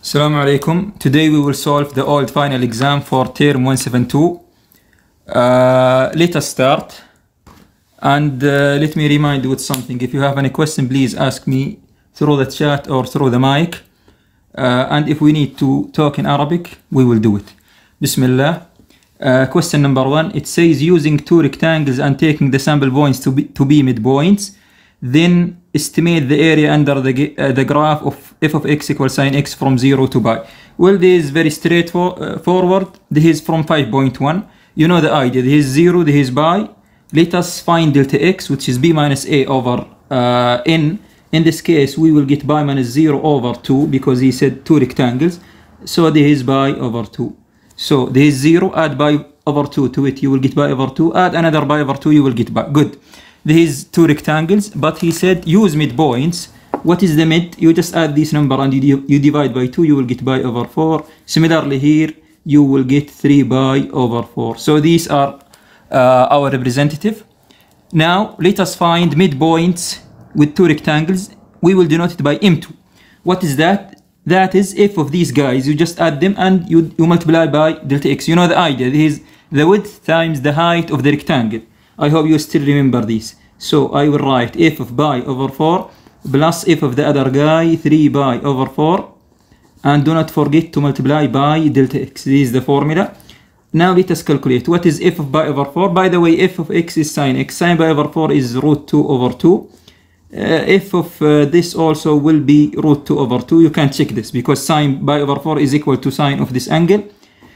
Assalamu alaikum. Today we will solve the old final exam for term 172. Let us start and let me remind you with something. If you have any question, please ask me through the chat or through the mic. And if we need to talk in Arabic, we will do it. Bismillah. Question number 1. It says using two rectangles and taking the sample points to be midpoints, then estimate the area under the graph of f of x equals sin x from 0 to pi. Well, this is very straightforward. This is from 5.1. You know the idea. This is 0, this is pi. Let us find delta x, which is b minus a over n. In this case, we will get pi minus 0 over 2 because he said two rectangles. So this is pi over 2. So this is 0, add pi over 2 to it, you will get pi over 2. Add another pi over 2, you will get pi. Good. This is two rectangles, but he said use midpoints. What is the mid? You just add this number and you divide by 2, you will get pi over 4. Similarly here, you will get 3 pi over 4. So these are our representative. Now let us find midpoints with two rectangles. We will denote it by M2. What is that? That is f of these guys. You just add them and you multiply by delta x. You know the idea. This is the width times the height of the rectangle. I hope you still remember this. So I will write f of pi over 4 plus f of the other guy 3 pi over 4, and do not forget to multiply by delta x. This is the formula. Now let us calculate what is f of pi over 4. By the way, f of x is sin x. Sin pi over 4 is root 2 over 2. F of this also will be root 2 over 2. You can check this because sin pi over 4 is equal to sine of this angle.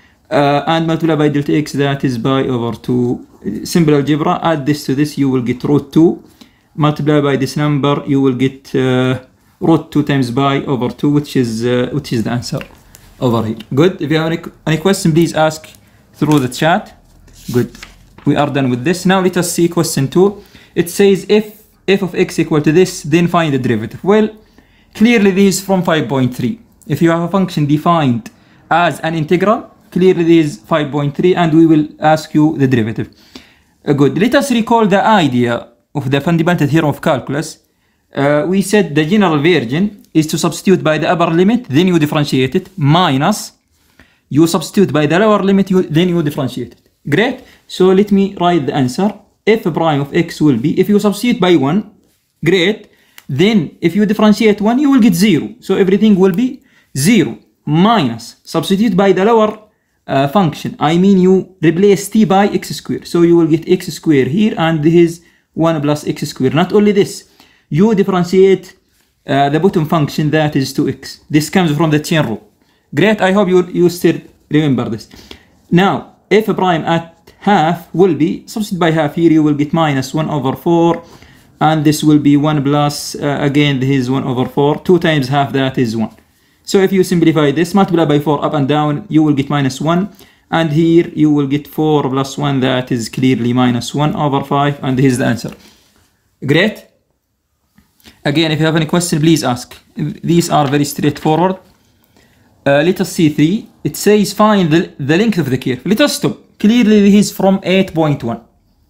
And multiply by delta x, that is pi over 2. Simple algebra, add this to this, you will get root 2. Multiply by this number, you will get root 2 times pi over 2, which is the answer over here. Good. If you have any question, please ask through the chat. Good. We are done with this. Now let us see question 2. It says if f of x equal to this, then find the derivative. Well, clearly this is from 5.3. If you have a function defined as an integral, clearly this is 5.3 and we will ask you the derivative. Good. Let us recall the idea of the fundamental theorem of calculus. We said the general version is to substitute by the upper limit, then you differentiate it, minus you substitute by the lower limit, then you differentiate it. Great. So let me write the answer. F prime of x will be, if you substitute by 1, great. Then if you differentiate 1, you will get 0. So everything will be 0 minus substitute by the lower function. I mean you replace t by x squared. So you will get x squared here and this is 1 plus x squared. Not only this, you differentiate the bottom function, that is 2x. This comes from the chain rule. Great. I hope you still remember this. Now f prime at half will be, substitute by half here, you will get minus 1 over 4 and this will be 1 plus again this is 1 over 4. 2 times half, that is 1. So if you simplify this, multiply by 4 up and down, you will get minus 1. And here you will get 4 plus 1, that is clearly minus 1 over 5. And here's the answer. Great. Again, if you have any question, please ask. These are very straightforward. Let us see 3. It says find the length of the curve. Let us stop. Clearly this is from 8.1.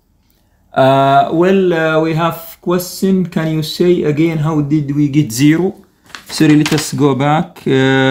We have question. Can you say again how did we get 0? Sorry, let us go back.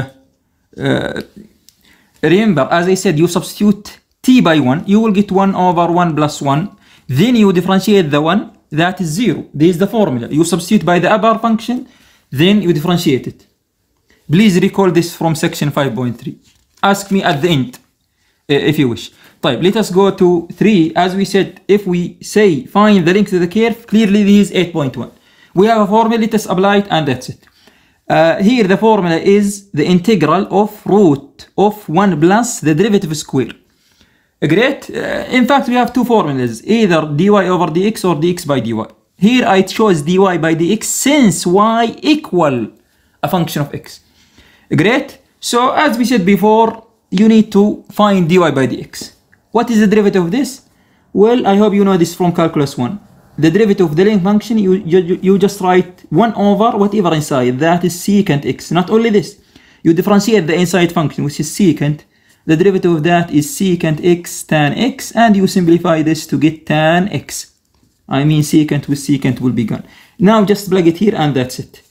Remember, as I said, you substitute t by 1, you will get 1 over 1 plus 1. Then you differentiate the 1, that is 0. This is the formula. You substitute by the upper function, then you differentiate it. Please recall this from section 5.3. Ask me at the end, if you wish. Let us go to 3. As we said, if we say find the length of the curve, clearly this is 8.1. We have a formula, let us apply it, and that's it. Here the formula is the integral of root of 1 plus the derivative square. Great. In fact, we have two formulas, either dy over dx or dx by dy. Here I chose dy by dx since y equal a function of x. Great. So as we said before, you need to find dy by dx. What is the derivative of this? Well, I hope you know this from calculus 1. The derivative of the length function, you just write 1 over whatever inside, that is secant x. Not only this, you differentiate the inside function, which is secant. The derivative of that is secant x tan x, and you simplify this to get tan x. I mean secant with secant will be gone. Now just plug it here and that's it.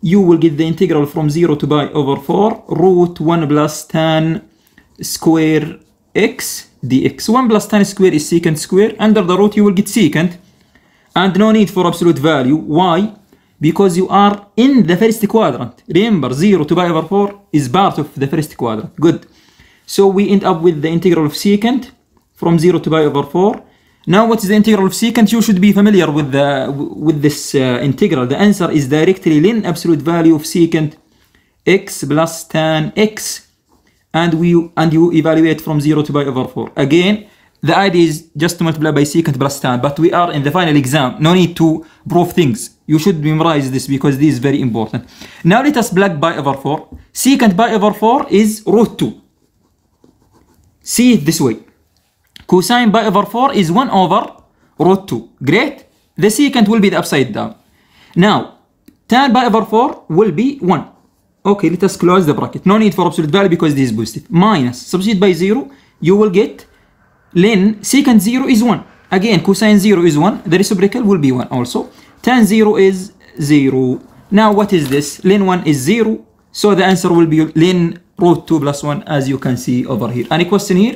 you will get the integral from 0 to pi over 4 root 1 plus tan square x dx. 1 plus tan square is secant square. Under the root you will get secant. And no need for absolute value. Why? Because you are in the first quadrant. Remember, 0 to pi over 4 is part of the first quadrant. Good. So we end up with the integral of secant from 0 to pi over 4. Now what is the integral of secant? You should be familiar with this integral. The answer is directly ln absolute value of secant x plus tan x. And you evaluate from 0 to pi over 4. Again, the idea is just to multiply by secant plus tan, but we are in the final exam. No need to prove things. You should memorize this because this is very important. Now let us plug pi over 4. Secant pi over 4 is root 2. See it this way. Cosine pi over 4 is 1 over root 2. Great. The secant will be the upside down. Now, tan pi over 4 will be 1. Okay, let us close the bracket. No need for absolute value because this is positive. Minus, substitute by 0, you will get ln secant 0 is 1. Again, cosine 0 is 1. The reciprocal will be 1 also. Tan 0 is 0. Now what is this? Ln 1 is 0. So the answer will be ln root 2 plus 1 as you can see over here. Any question here?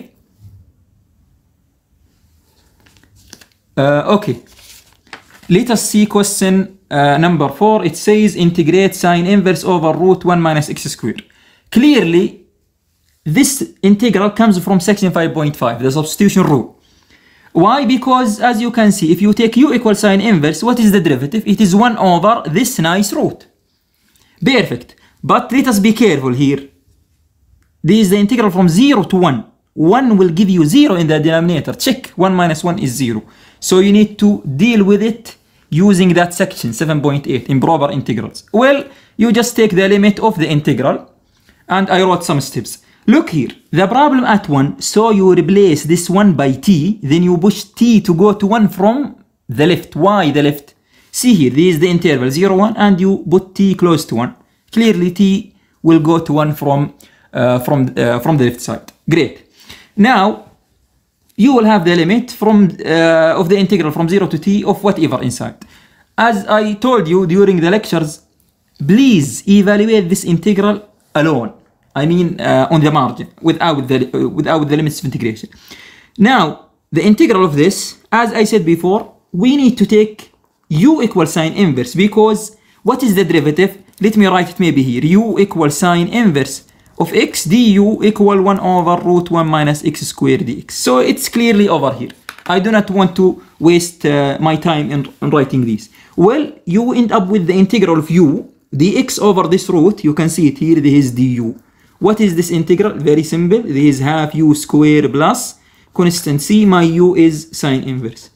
Okay. Let us see question number 4. It says integrate sine inverse over root 1 minus x squared. Clearly, this integral comes from section 5.5, the substitution rule. Why? Because as you can see, if you take u equals sine inverse, what is the derivative? It is 1 over this nice root. Perfect. But let us be careful here. This is the integral from 0 to 1. 1 will give you 0 in the denominator. Check. 1 minus 1 is 0. So you need to deal with it using that section 7.8 improper integrals. Well, you just take the limit of the integral. And I wrote some steps. Look here, the problem at 1, so you replace this 1 by t, then you push t to go to 1 from the left. Why the left? See here, this is the interval 0, 1, and you put t close to 1. Clearly t will go to 1 from the left side. Great. Now, you will have the limit from of the integral from 0 to t of whatever inside. As I told you during the lectures, please evaluate this integral alone. I mean on the margin, without the limits of integration. Now, the integral of this, as I said before, we need to take u equals sine inverse, because what is the derivative? Let me write it maybe here. U equals sine inverse of x du equal 1 over root 1 minus x squared dx. So it's clearly over here. I do not want to waste my time in writing this. Well, you end up with the integral of u dx over this root. You can see it here. This is du. What is this integral? Very simple. This is half u squared plus constant c. My u is sine inverse.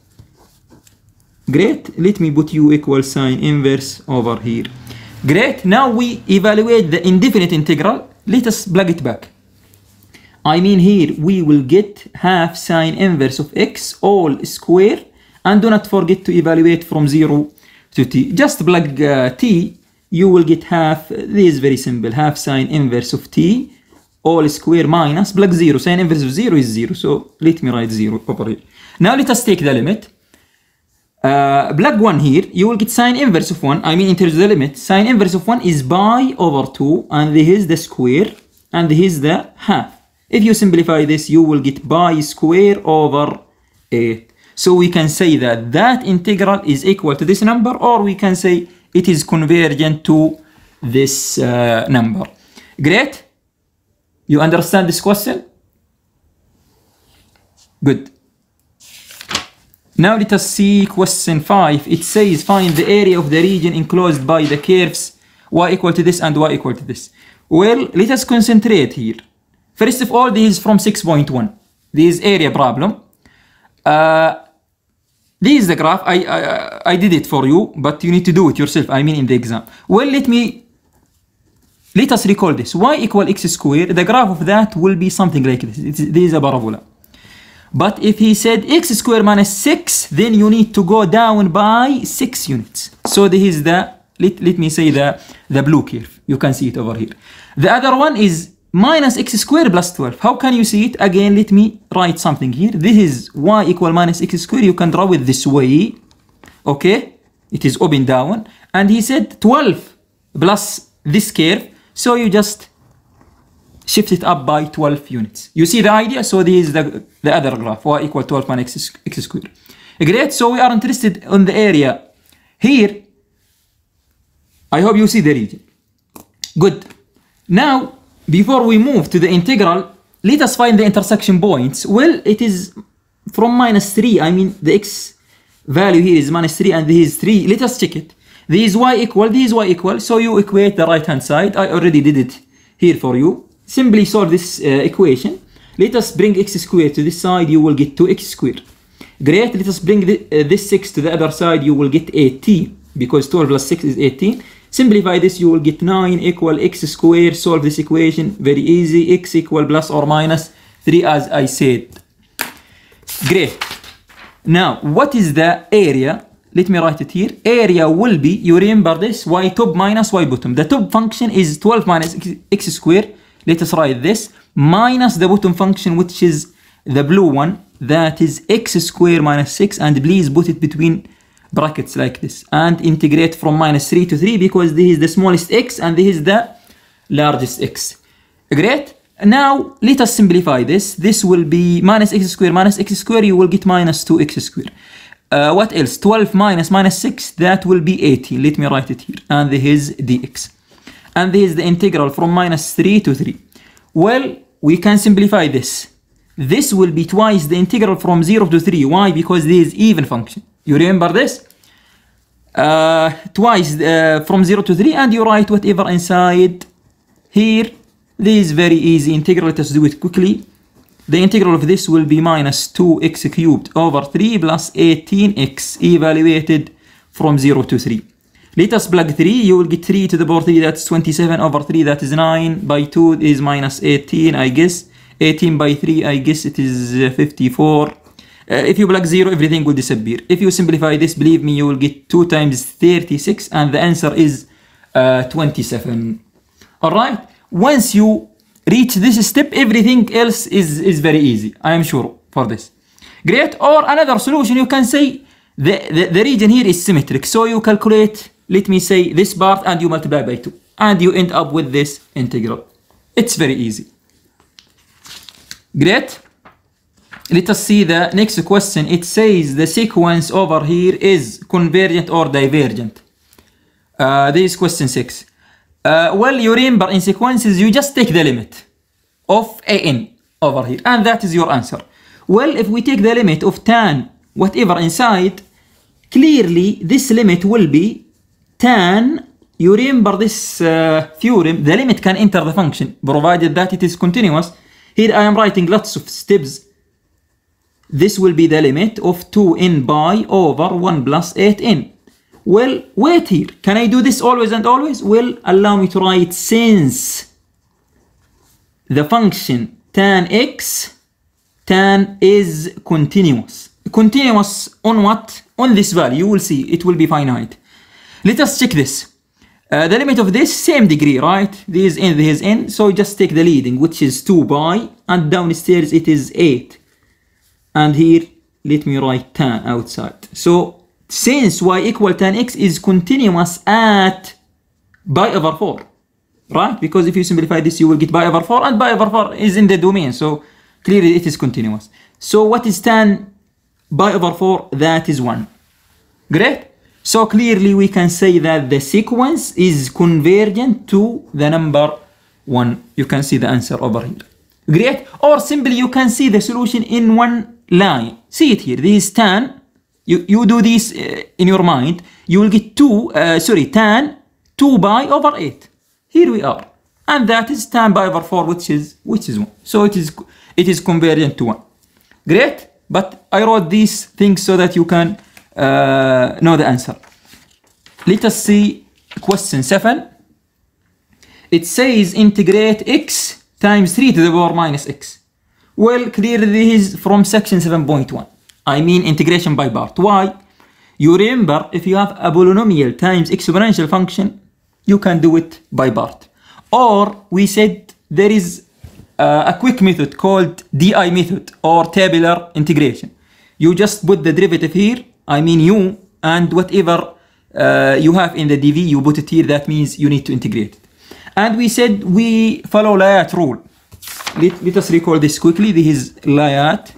Great. Let me put u equals sine inverse over here. Great. Now we evaluate the indefinite integral. Let us plug it back. I mean here we will get half sine inverse of x all square, and do not forget to evaluate from 0 to t. Just plug t. You will get half. This is very simple. Half sine inverse of t all square minus plug 0. Sine inverse of 0 is 0. So let me write 0 over here. Now let us take the limit. Plug 1 here. You will get sine inverse of 1. I mean in terms of the limit. Sine inverse of 1 is pi over 2. And this is the square. And this is the half. If you simplify this, you will get pi square over 8. So we can say that that integral is equal to this number, or we can say it is convergent to this number. Great. You understand this question? Good. Now let us see question 5. It says find the area of the region enclosed by the curves y equal to this and y equal to this. Well, let us concentrate here. First of all, this is from 6.1. This is area problem. This is the graph. I did it for you, but you need to do it yourself. I mean in the exam. Well, let us recall this. Y equal x squared. The graph of that will be something like this. This is a parabola. But if he said x squared minus 6, then you need to go down by 6 units. So this is the, let me say the blue curve. You can see it over here. The other one is minus x squared plus 12. How can you see it? Again, let me write something here. This is y equal minus x squared. You can draw it this way. Okay? It is open down. And he said 12 plus this curve. So you just shift it up by 12 units. You see the idea? So this is the other graph, y equal 12 minus x squared. Great, so we are interested in the area here. I hope you see the region. Good. Now, before we move to the integral, let us find the intersection points. Well, it is from -3. I mean, the x value here is -3 and this is 3. Let us check it. This is y equal, this is y equal. So you equate the right hand side. I already did it here for you. Simply solve this equation. Let us bring x squared to this side. You will get 2x squared. Great. Let us bring this 6 to the other side. You will get 18 because 12 plus 6 is 18. Simplify this. You will get 9 equal x squared. Solve this equation. Very easy. X equal plus or minus 3 as I said. Great. Now, what is the area? Let me write it here. Area will be, you remember this, y top minus y bottom. The top function is 12 minus x squared. Let us write this. Minus the bottom function, which is the blue one. That is x squared minus 6. And please put it between brackets like this. And integrate from -3 to 3 because this is the smallest x and this is the largest x. Great. Now, let us simplify this. This will be minus x squared. You will get minus 2x squared. What else? 12 minus -6, that will be 18. Let me write it here. And this is dx. And this is the integral from -3 to 3. Well, we can simplify this. This will be twice the integral from 0 to 3. Why? Because this is even function. You remember this? Twice from 0 to 3, and you write whatever inside here. This is very easy integral. Let us do it quickly. The integral of this will be minus 2x cubed over 3 plus 18x evaluated from 0 to 3. Let us plug 3. You will get 3 to the power 3. That's 27 over 3. That is 9. By 2 is minus 18, I guess. 18 by 3, I guess it is 54. If you plug 0, everything will disappear. If you simplify this, believe me, you will get 2 times 36. And the answer is 27. Alright? Once you reach this step, everything else is very easy. I am sure for this. Great. Or another solution, you can say the region here is symmetric. So you calculate, let me say, this part and you multiply by 2. And you end up with this integral. It's very easy. Great. Let us see the next question. It says the sequence over here is convergent or divergent. This is question 6. Well, you remember in sequences, you just take the limit of an over here, and that is your answer. Well, if we take the limit of tan whatever inside, clearly this limit will be tan. You remember this theorem, the limit can enter the function, provided that it is continuous. Here I am writing lots of steps. This will be the limit of 2n pi over 1 plus 8n. Well, wait here. Can I do this always and always? Well, allow me to write since the function tan x, tan is continuous. Continuous on what? On this value. You will see it will be finite. Let us check this. The limit of this, same degree, right? This is n, this is n. So just take the leading, which is 2 pi, and downstairs it is 8. And here, let me write tan outside. So, since y equal tan x is continuous at pi over 4, right? Because if you simplify this, you will get pi over 4, and pi over 4 is in the domain, so clearly it is continuous. So what is tan pi over 4? That is 1. Great. So clearly we can say that the sequence is convergent to the number 1. You can see the answer over here. Great. Or simply you can see the solution in one line. See it here. This is tan. You do this in your mind, you will get tan 2 pi over 8. Here we are. And that is tan pi over 4, which is 1. So it is convergent to 1. Great. But I wrote these things so that you can know the answer. Let us see question 7. It says integrate x times 3 to the power minus x. Well, clearly this is from section 7.1. I mean integration by part. Why? You remember, if you have a polynomial times exponential function, you can do it by part. Or we said there is a quick method called DI method or tabular integration. You just put the derivative here, I mean u, and whatever you have in the dv, you put it here. That means you need to integrate it. And we said we follow Layat rule. Let us recall this quickly. This is Layat.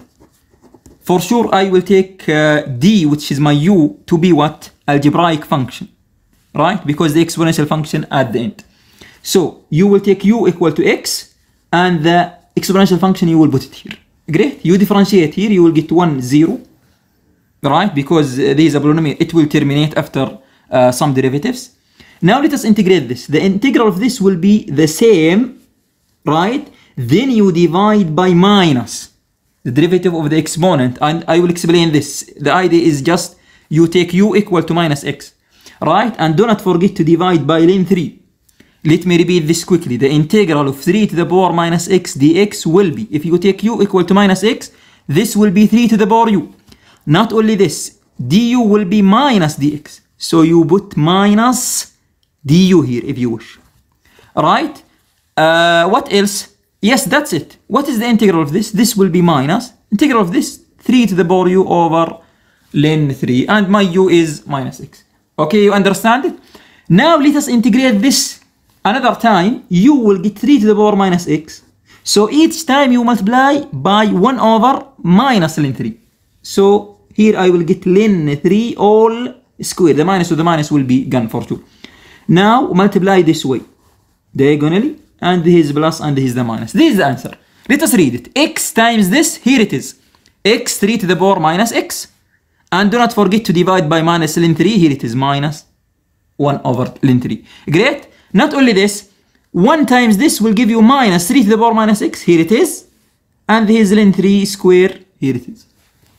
For sure, I will take d, which is my u, to be what? Algebraic function, right? Because the exponential function at the end. So you will take u equal to x, and the exponential function you will put it here. Great. You differentiate here, you will get 1, 0, right? Because there is a polynomial, it will terminate after some derivatives. Now let us integrate this. The integral of this will be the same, right? Then you divide by minus the derivative of the exponent, and I will explain this. The idea is just you take u equal to minus x, right? And do not forget to divide by ln 3. Let me repeat this quickly. The integral of 3 to the power minus x dx will be, if you take u equal to minus x, this will be 3 to the power u. Not only this, du will be minus dx. So you put minus du here if you wish. Right? What else? Yes, that's it. What is the integral of this? This will be minus. Integral of this, 3 to the power u over ln 3. And my u is minus x. Okay, you understand it? Now let us integrate this another time. U will get 3 to the power minus x. So each time you multiply by 1 over minus ln 3. So here I will get ln 3 all square. The minus to the minus will be gone for 2. Now multiply this way, diagonally, and here is plus and here is the minus. This is the answer. Let us read it. X times this, here it is. X 3 to the power minus x. And do not forget to divide by minus ln 3. Here it is minus 1 over ln 3. Great. Not only this, 1 times this will give you minus 3 to the power minus x. Here it is. And here is ln 3 square. Here it is.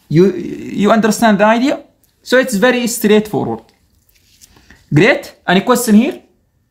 You understand the idea? So it's very straightforward. Great. Any question here?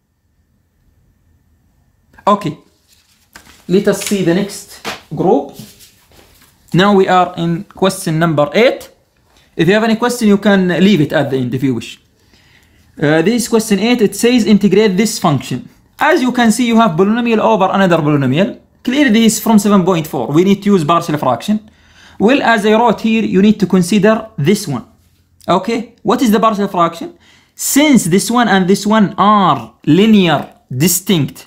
Okay. Let us see the next group. Now we are in question number 8. If you have any question, you can leave it at the end if you wish. This is question 8. It says integrate this function. As you can see, you have polynomial over another polynomial. Clearly this is from 7.4. We need to use partial fraction. Well, as I wrote here, you need to consider this one. Okay, what is the partial fraction? Since this one and this one are linear distinct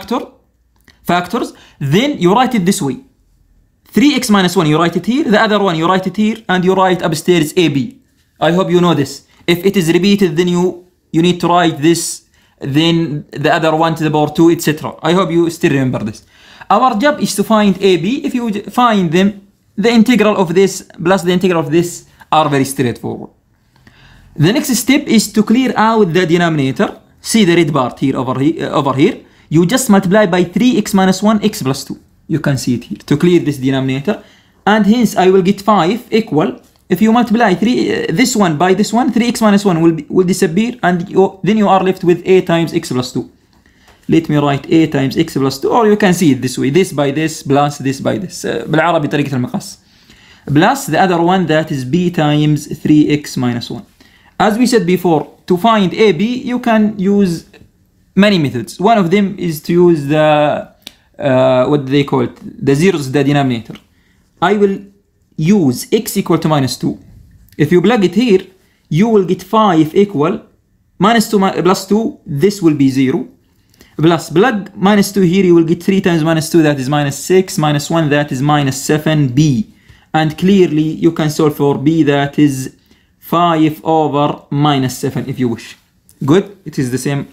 factors, then you write it this way. 3x minus 1, you write it here. The other one, you write it here. And you write upstairs AB. I hope you know this. If it is repeated, then you need to write this, then the other one to the power 2, etc. I hope you still remember this. Our job is to find AB. If you find them, the integral of this plus the integral of this are very straightforward. The next step is to clear out the denominator. See the red part here over here. You just multiply by 3x minus 1 x plus 2. You can see it here to clear this denominator. And hence I will get 5 equal. If you multiply this one by this one, 3x minus 1 will disappear. And then you are left with a times x plus 2. Let me write a times x plus 2. Or you can see it this way. This by this plus this by this. بالعربي طريقة المقص. Plus the other one that is b times 3x minus 1. As we said before, to find AB, you can use many methods. One of them is to use the, what do they call it? The zeros, the denominator. I will use x equal to minus 2. If you plug it here, you will get 5 equal minus 2 plus 2, this will be 0. Plus plug minus 2 here, you will get 3 times minus 2, that is minus 6, minus 1, that is minus 7b. And clearly you can solve for b, that is 5 over minus 7 if you wish. Good. It is the same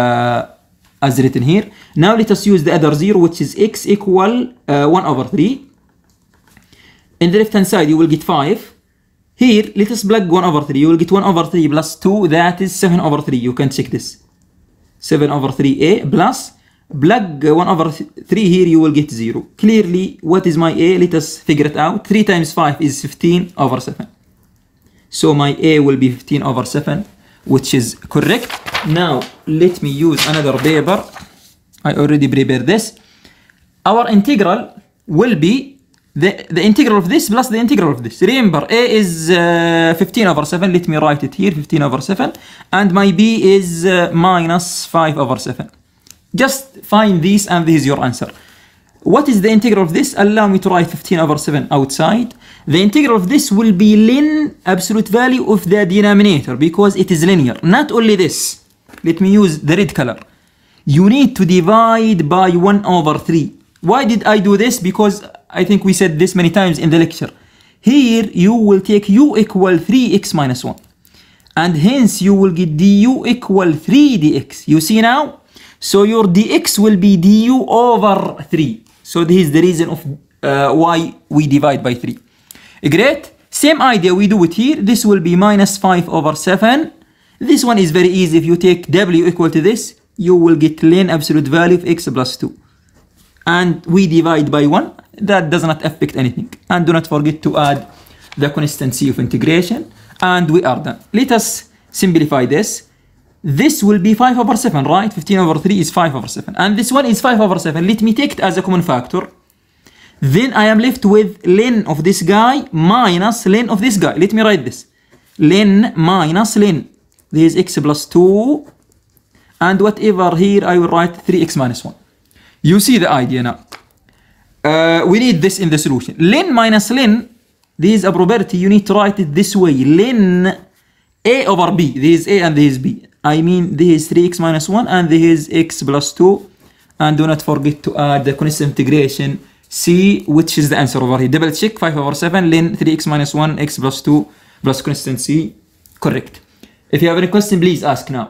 as written here. Now let us use the other 0, which is x equal 1 over 3. In the left hand side you will get 5. Here let us plug 1 over 3. You will get 1 over 3 plus 2, that is 7 over 3. You can check this. 7 over 3a plus plug 1 over 3 here, you will get 0. Clearly, what is my a? Let us figure it out. 3 times 5 is 15 over 7. So my a will be 15 over 7, which is correct. Now, let me use another paper. I already prepared this. Our integral will be the integral of this plus the integral of this. Remember, a is 15 over 7. Let me write it here, 15 over 7. And my b is minus 5 over 7. Just find these and this is your answer. what is the integral of this? Allow me to write 15 over 7 outside. The integral of this will be ln absolute value of the denominator because it is linear. Not only this, let me use the red color. You need to divide by 1 over 3. Why did I do this? Because I think we said this many times in the lecture. Here you will take u equal 3x minus 1. And hence you will get du equal 3 dx. You see now? So your dx will be du over 3. So this is the reason of why we divide by 3. Great. Same idea, we do it here. This will be minus 5 over 7. This one is very easy. If you take w equal to this, you will get ln absolute value of x plus 2. And we divide by 1. That does not affect anything. And do not forget to add the constancy of integration. And we are done. Let us simplify this. This will be 5 over 7, right? 15 over 3 is 5 over 7. And this one is 5 over 7. Let me take it as a common factor. Then I am left with ln of this guy minus ln of this guy. Let me write this. Ln minus ln. This is x plus 2. And whatever here, I will write 3x minus 1. You see the idea now. We need this in the solution. Ln minus ln, this is a property. You need to write it this way. Ln a over b. This is a and this is b. I mean, this is 3x minus 1 and this is x plus 2. And do not forget to add the constant integration c, which is the answer over here. Double check 5 over 7, ln 3x minus 1, x plus 2 plus constant c. Correct. If you have any question, please ask now.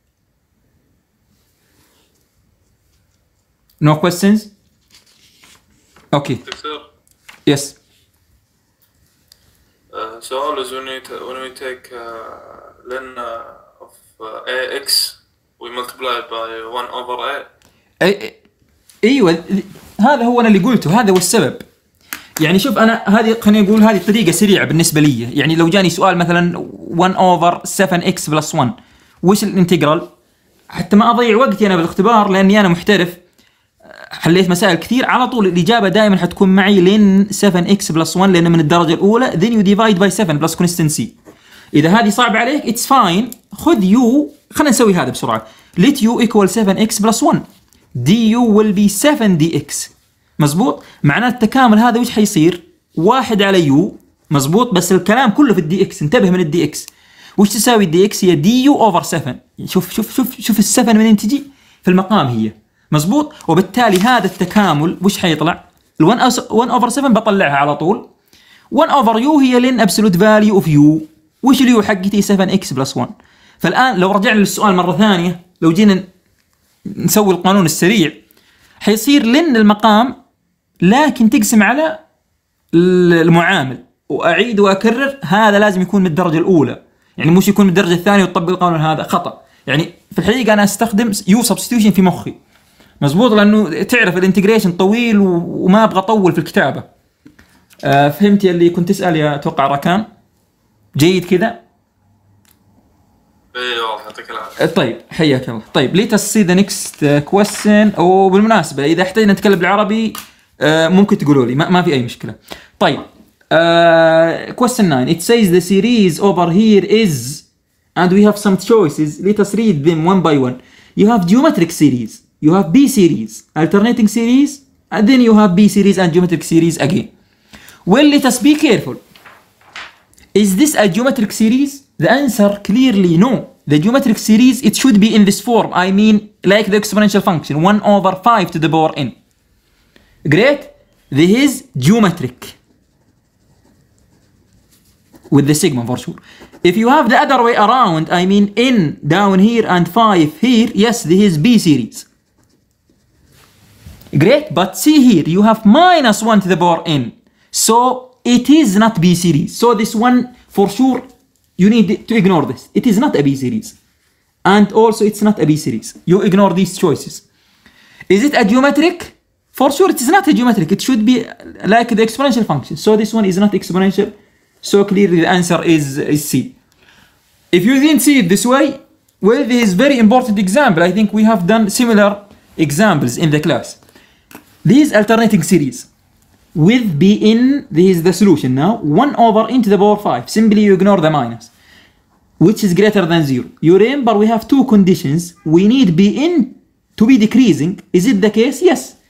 No questions? Okay. Yes. So always when we take ln of ax, we multiply it by 1 over a. ايوه هذا هو انا اللي قلته، هذا هو السبب. يعني شوف انا هذه خليني اقول هذه طريقه سريعه بالنسبه لي. يعني لو جاني سؤال مثلا 1 over 7x plus 1 وش الانتجرال؟ حتى ما اضيع وقتي انا بالاختبار لاني انا محترف، حليت مسائل كثير، على طول الاجابه دائما حتكون معي لين 7x plus 1 لانه من الدرجه الاولى. then you divide by 7 plus constant c. اذا هذه صعب عليك it's fine، خذ u. خلينا نسوي هذا بسرعه. let u equal 7x plus 1 du will be 7 dx. مزبوط؟ معناه التكامل هذا وش حيصير؟ 1 على u. مزبوط؟ بس الكلام كله في الدي اكس، انتبه من الدي اكس. وش تساوي الدي اكس؟ هي دي يو اوفر 7. شوف ال7 منين تجي؟ في المقام هي. مزبوط؟ وبالتالي هذا التكامل وش حيطلع؟ ال1 اوفر 7 بطلعها على طول. 1 اوفر يو هي لين ابسولوت فاليو اوف يو. وش اليو حقتي؟ 7 اكس بلس 1. فالان لو رجعنا للسؤال مره ثانيه، لو جينا نسوي القانون السريع، حيصير لن المقام لكن تقسم على المعامل. واعيد واكرر، هذا لازم يكون من الدرجه الاولى، يعني مش يكون من الدرجه الثانيه وتطبق القانون، هذا خطا. يعني في الحقيقه انا استخدم يو سبستيوشن في مخي. مزبوط؟ لانه تعرف الانتجريشن طويل وما ابغى اطول في الكتابه. فهمت اللي كنت تسال يا اتوقع ركان؟ جيد كذا؟ ايوه يعطيك العافيه. طيب حياك الله. طيب let us see the next question. وبالمناسبه اذا احتاجنا نتكلم بالعربي ممكن تقولوا لي، ما في اي مشكله. طيب question 9 it says the series over here is and we have some choices. Let us read them one by one. You have geometric series, you have B series, alternating series, and then you have B series and geometric series again. Well, let us be careful. Is this a geometric series? The answer clearly no. The geometric series, it should be in this form. I mean like the exponential function 1 over 5 to the power n. Great. This is geometric with the sigma for sure. If you have the other way around, I mean n down here and 5 here, yes, this is B series. Great. But see here, you have minus 1 to the power n. So it is not B series. So this one for sure you need to ignore this. It is not a B series. And also it's not a B series. You ignore these choices. Is it a geometric? For sure it is not a geometric. It should be like the exponential function. So this one is not exponential. So clearly the answer is C. If you didn't see it this way, well, this is very important example. I think we have done similar examples in the class. These alternating series. With Bn, this is the solution now. 1 over n to the power 5. Simply you ignore the minus, which is greater than 0. You remember we have two conditions. We need Bn to be decreasing. Is it the case? Yes.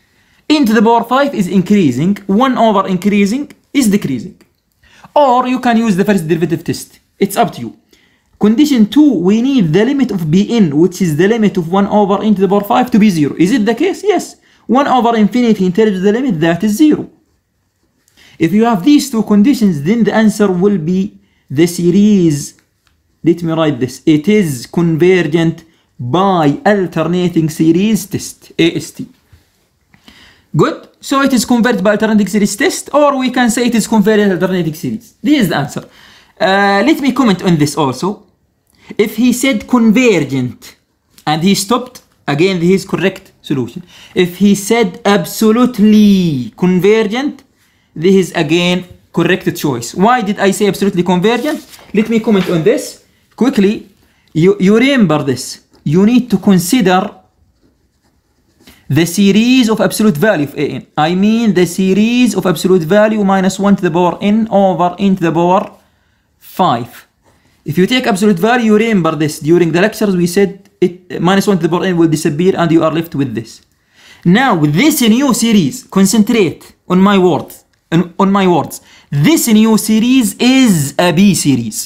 n to the power 5 is increasing, 1 over increasing is decreasing. Or you can use the first derivative test. It's up to you. Condition 2, we need the limit of Bn, which is the limit of 1 over n to the power 5 to be 0. Is it the case? Yes. 1 over infinity in terms of the limit, that is 0. If you have these two conditions, then the answer will be the series. Let me write this. It is convergent by alternating series test, AST. Good. So it is converged by alternating series test, or we can say it is convergent alternating series. This is the answer. Let me comment on this also. If he said convergent and he stopped, again this is correct solution. If he said absolutely convergent, this is again correct choice. Why did I say absolutely convergent? Let me comment on this quickly. You remember this. You need to consider the series of absolute value of an. I mean the series of absolute value minus 1 to the power n over n to the power 5. If you take absolute value, you remember this. During the lectures we said it minus 1 to the power n will disappear and you are left with this. Now with this new series, concentrate on my words. This new series is a B series.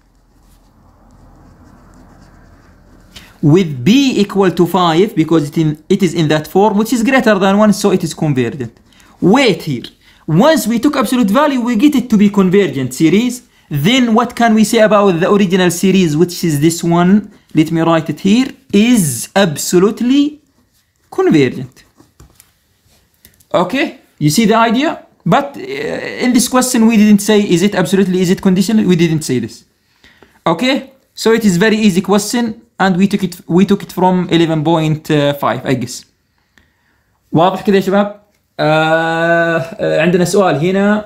With B equal to 5, because it is in that form, which is greater than 1, so it is convergent. Wait here. Once we took absolute value, we get it to be convergent series. Then what can we say about the original series, which is this one? Let me write it here. Is absolutely convergent. Okay, you see the idea? But in this question, we didn't say, is it absolutely, is it conditional? We didn't say this. Okay, so it is very easy question. And we took it from 11.5 I guess. واضح كده يا شباب؟ عندنا سؤال هنا.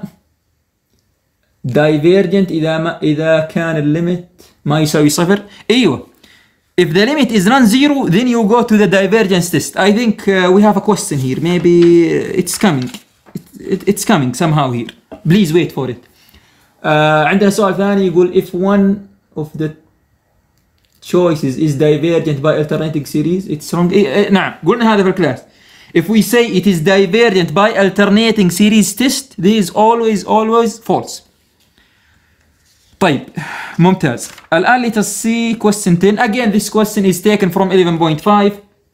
Divergent إذا كان الليمت ما يساوي صفر. أيوه. If the limit is non-zero, then you go to the divergence test. I think we have a question here. Maybe it's coming. It's coming somehow here. Please wait for it. عندنا سؤال ثاني يقول if one of the choices is divergent by alternating series, it's wrong. نعم قلنا هذا في الكلاس. If we say it is divergent by alternating series test, this is always false. طيب ممتاز. الآن let us see question 10. Again this question is taken from 11.5.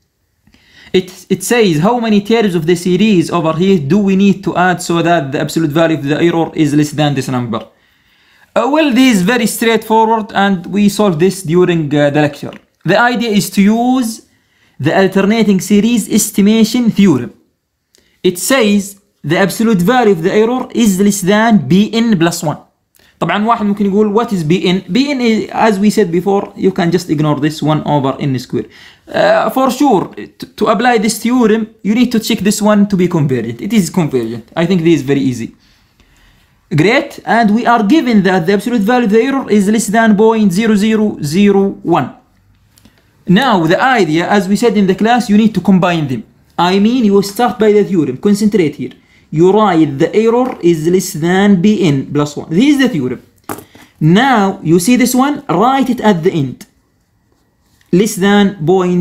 It says how many terms of the series over here do we need to add so that the absolute value of the error is less than this number? Well, this is very straightforward and we solved this during the lecture. The idea is to use the alternating series estimation theorem. It says the absolute value of the error is less than Bn plus 1. طبعا واحد ممكن يقول what is Bn? Bn is, as we said before, you can just ignore this 1 over n square. For sure, to apply this theorem, you need to check this one to be convergent. It is convergent. I think this is very easy. Great, and we are given that the absolute value of the error is less than 0.0001. Now the idea, as we said in the class, you need to combine them. I mean, you start by the theorem. Concentrate here. You write the error is less than Bn plus 1. This is the theorem. Now you see this one, write it at the end. Less than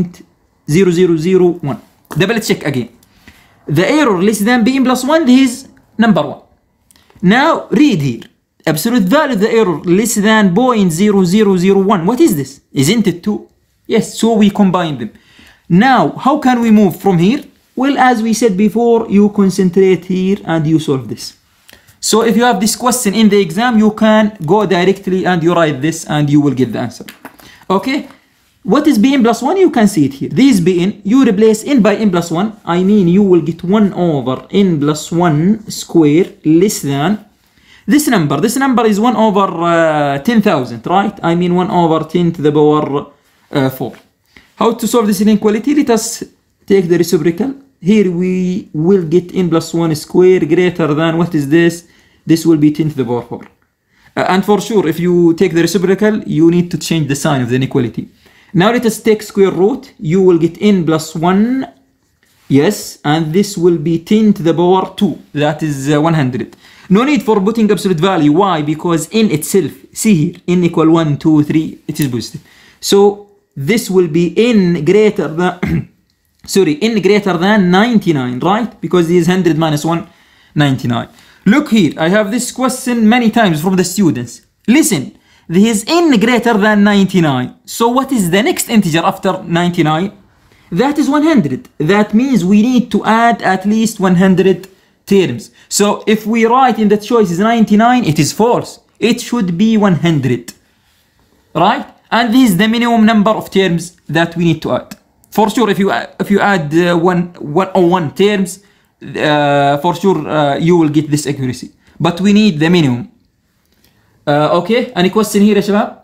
0.0001. Double check again. The error less than Bn plus 1, this is number 1. Now read here. Absolute value of the error less than 0.0001. What is this? Isn't it 2? Yes, so we combine them. Now, how can we move from here? Well, as we said before, you concentrate here and you solve this. So if you have this question in the exam, you can go directly and you write this and you will get the answer. Okay? What is Bn plus 1? You can see it here. This is Bn. You replace n by n plus 1. I mean, you will get 1 over n plus 1 square less than this number. This number is 1 over 10,000, right? I mean 1 over 10 to the power 4. How to solve this inequality? Let us take the reciprocal. Here we will get n plus 1 square greater than, what is this? This will be 10 to the power 4. And for sure, if you take the reciprocal, you need to change the sign of the inequality. Now let us take square root. You will get n plus 1. Yes, and this will be 10 to the power 2. That is 100. No need for putting absolute value. Why? Because n itself, see here, n equal 1, 2, 3, it is positive. So this will be n greater than Sorry, n greater than 99, right? Because this is 100 minus 1, 99. Look here, I have this question many times from the students. Listen, there is n greater than 99. So what is the next integer after 99? That is 100. That means we need to add at least 100 terms. So if we write in the choice is 99, it is false. It should be 100, right? And this is the minimum number of terms that we need to add. For sure, if you add 101 terms, for sure you will get this accuracy. But we need the minimum. Okay, any question here, Shabab?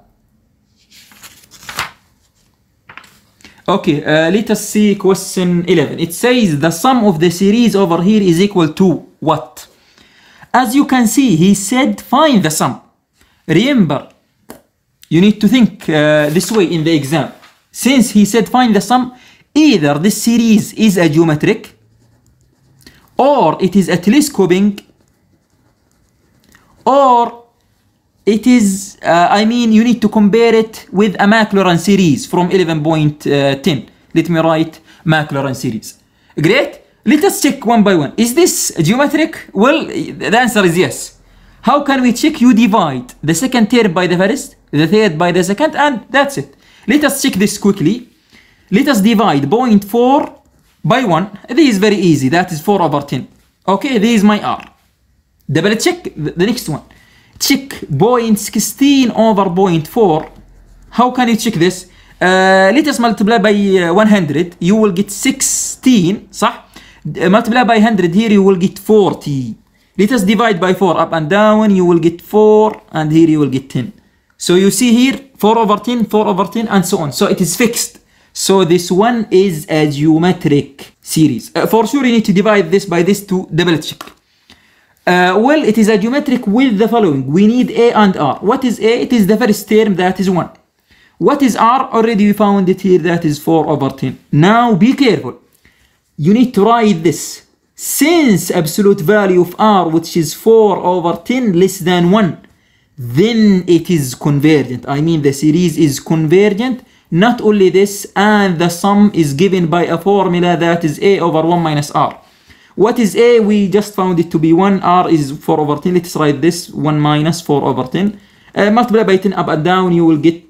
Okay, let us see question 11. It says the sum of the series over here is equal to what? As you can see, he said find the sum. Remember, you need to think this way in the exam. Since he said find the sum, either this series is a geometric, or it is a telescoping, or it is, you need to compare it with a Maclaurin series from 11.10. Let me write Maclaurin series. Great. Let us check one by one. Is this geometric? Well, the answer is yes. How can we check? You divide the second term by the first, the third by the second, and that's it. Let us check this quickly. Let us divide 0.4 by 1. This is very easy. That is 4 over 10. Okay, this is my R. Double check the next one. Check 0.16 over 0.4. How can you check this? Let us multiply by 100. You will get 16. صح? Multiply by 100 here you will get 40. Let us divide by 4 up and down. You will get 4 and here you will get 10. So you see here 4 over 10, 4 over 10 and so on. So it is fixed. So this one is a geometric series. For sure you need to divide this by this to double check. Well, it is a geometric with the following. We need A and R. What is A? It is the first term, that is 1. What is R? Already we found it here, that is 4 over 10. Now be careful. You need to write this. Since absolute value of R, which is 4 over 10 less than 1, then it is convergent. The series is convergent. Not only this, and the sum is given by a formula that is A over 1 minus R. What is A? We just found it to be 1. R is 4 over 10. Let's write this 1 minus 4 over 10. Multiply by 10 up and down, you will get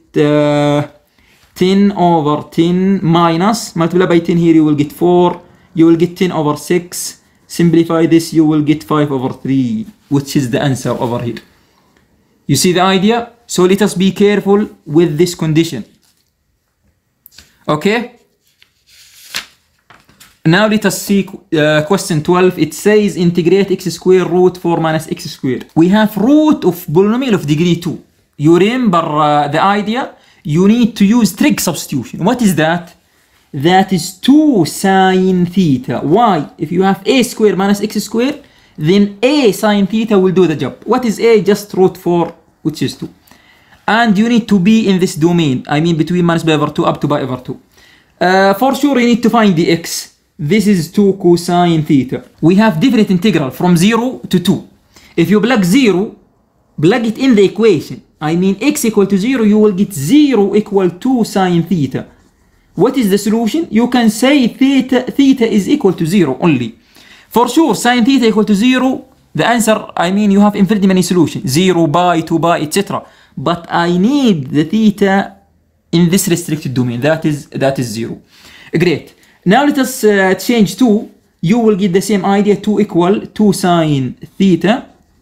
10 over 10 minus. Multiply by 10 here, you will get 4. You will get 10 over 6. Simplify this, you will get 5 over 3, which is the answer over here. You see the idea? So let us be careful with this condition. Okay? Now let us see question 12. It says integrate x square root 4 minus x squared. We have root of polynomial of degree 2. You remember the idea? You need to use trig substitution. What is that? That is 2 sine theta. Why? If you have a square minus x square, then a sine theta will do the job. What is a? Just root 4, which is 2. And you need to be in this domain. Between minus pi over 2 up to pi over 2. For sure, you need to find the x. This is 2 cosine theta. We have different integral from 0 to 2. If you plug 0, plug it in the equation. X equal to 0, you will get 0 equal to sine theta. What is the solution? You can say theta is equal to 0 only. For sure, sine theta equal to 0, the answer, you have infinitely many solutions. 0, pi, 2 pi, etc. But I need the theta in this restricted domain. That is 0. Great. Now let us change 2. You will get the same idea. 2 equal 2 sine theta.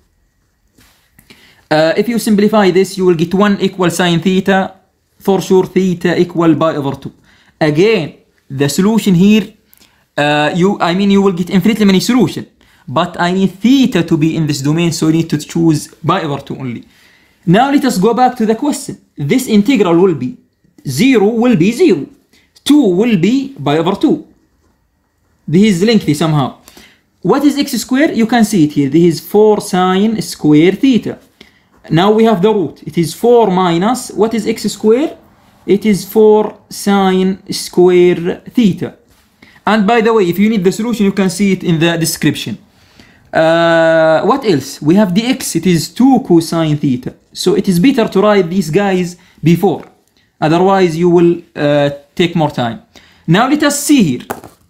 If you simplify this, you will get 1 equal sine theta. For sure, theta equal pi over 2. Again, the solution here, you will get infinitely many solutions. But I need theta to be in this domain, so you need to choose pi over 2 only. Now let us go back to the question. This integral will be 0 will be 0. 2 will be pi over 2. This is lengthy somehow. What is x squared? You can see it here. This is 4 sine square theta. Now we have the root. It is 4 minus, what is x squared? It is 4 sine square theta. And by the way, if you need the solution, you can see it in the description. What else? We have dx. It is 2 cosine theta. So it is better to write these guys before. Otherwise, you will take more time. Now let us see here.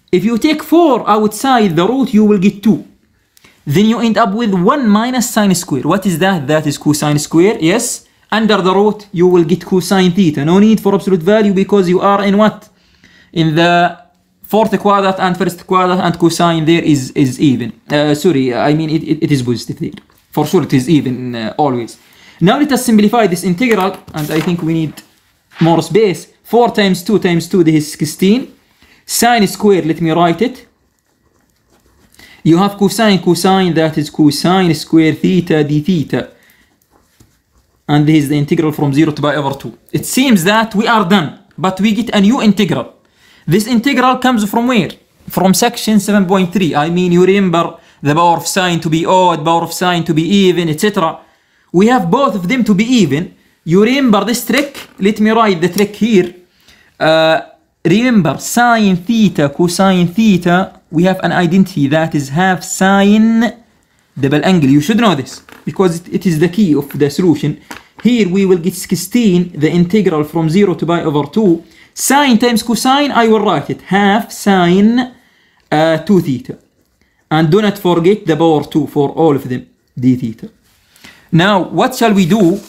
If you take 4 outside the root, you will get 2. Then you end up with 1 minus sine square. What is that? That is cosine square. Yes. Under the root, you will get cosine theta. No need for absolute value because you are in what? In the fourth quadrant and first quadrant, and cosine there is even. Sorry, I mean it is positive there. For sure it is even always. Now let us simplify this integral, and I think we need more space. 4 times 2 times 2, this is 16. Sine square, let me write it. You have cosine, that is cosine square theta d theta. And this is the integral from 0 to pi over 2. It seems that we are done, but we get a new integral. This integral comes from where? From section 7.3. I mean, you remember the power of sine to be odd, power of sine to be even, etc. We have both of them to be even. You remember this trick? Let me write the trick here. Remember, sine theta, cosine theta, we have an identity that is half sine double angle. You should know this because it is the key of the solution. Here we will get 16, the integral from 0 to pi over 2. Sine times cosine, I will write it half sine 2 theta. And do not forget the power 2 for all of them, d theta. Now, what shall we do?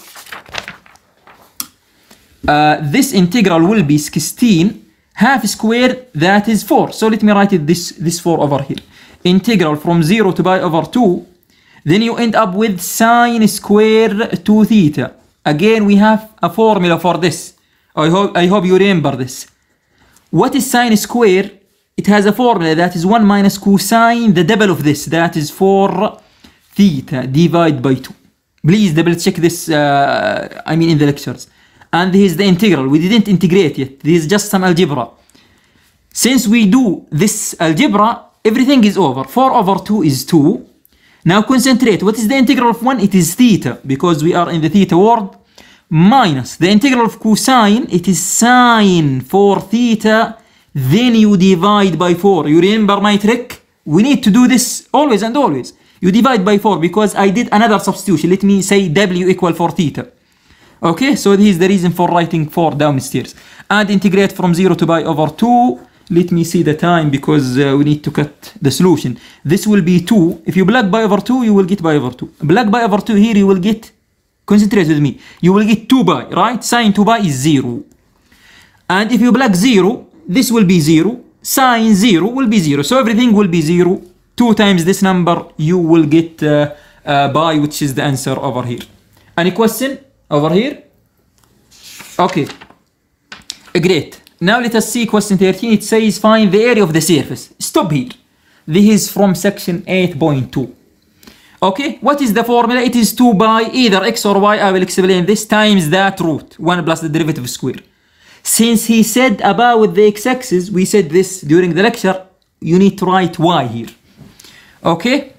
This integral will be 16 half square, that is 4. So let me write it this 4 over here. Integral from 0 to pi over 2. Then you end up with sine square 2 theta. Again, we have a formula for this. I hope you remember this. What is sine square? It has a formula that is 1 minus cosine, the double of this, that is 4 theta divided by 2. Please double check this, I mean in the lectures. And this is the integral. We didn't integrate yet. This is just some algebra. Since we do this algebra, everything is over. 4 over 2 is 2. Now concentrate. What is the integral of 1? It is theta, because we are in the theta world. Minus the integral of cosine, it is sine 4 theta. Then you divide by 4. You remember my trick? We need to do this always and always. You divide by 4 because I did another substitution. Let me say W equal 4 theta. Okay, so this is the reason for writing 4 downstairs. And integrate from 0 to pi over 2. Let me see the time because we need to cut the solution. This will be 2. If you plug pi over 2, you will get pi over 2. Plug pi over 2 here, you will get, concentrate with me, you will get 2 pi, right? Sine 2 pi is 0. And if you plug 0, this will be 0. Sine 0 will be 0. So everything will be 0. 2 times this number, you will get pi, which is the answer over here. Any question over here? Okay. Great. Now let us see question 13. It says find the area of the surface. Stop here. This is from section 8.2. Okay. What is the formula? It is 2 pi either x or y. I will explain this times that root 1 plus the derivative square. Since he said about the x-axis, we said this during the lecture, you need to write y here. Okay.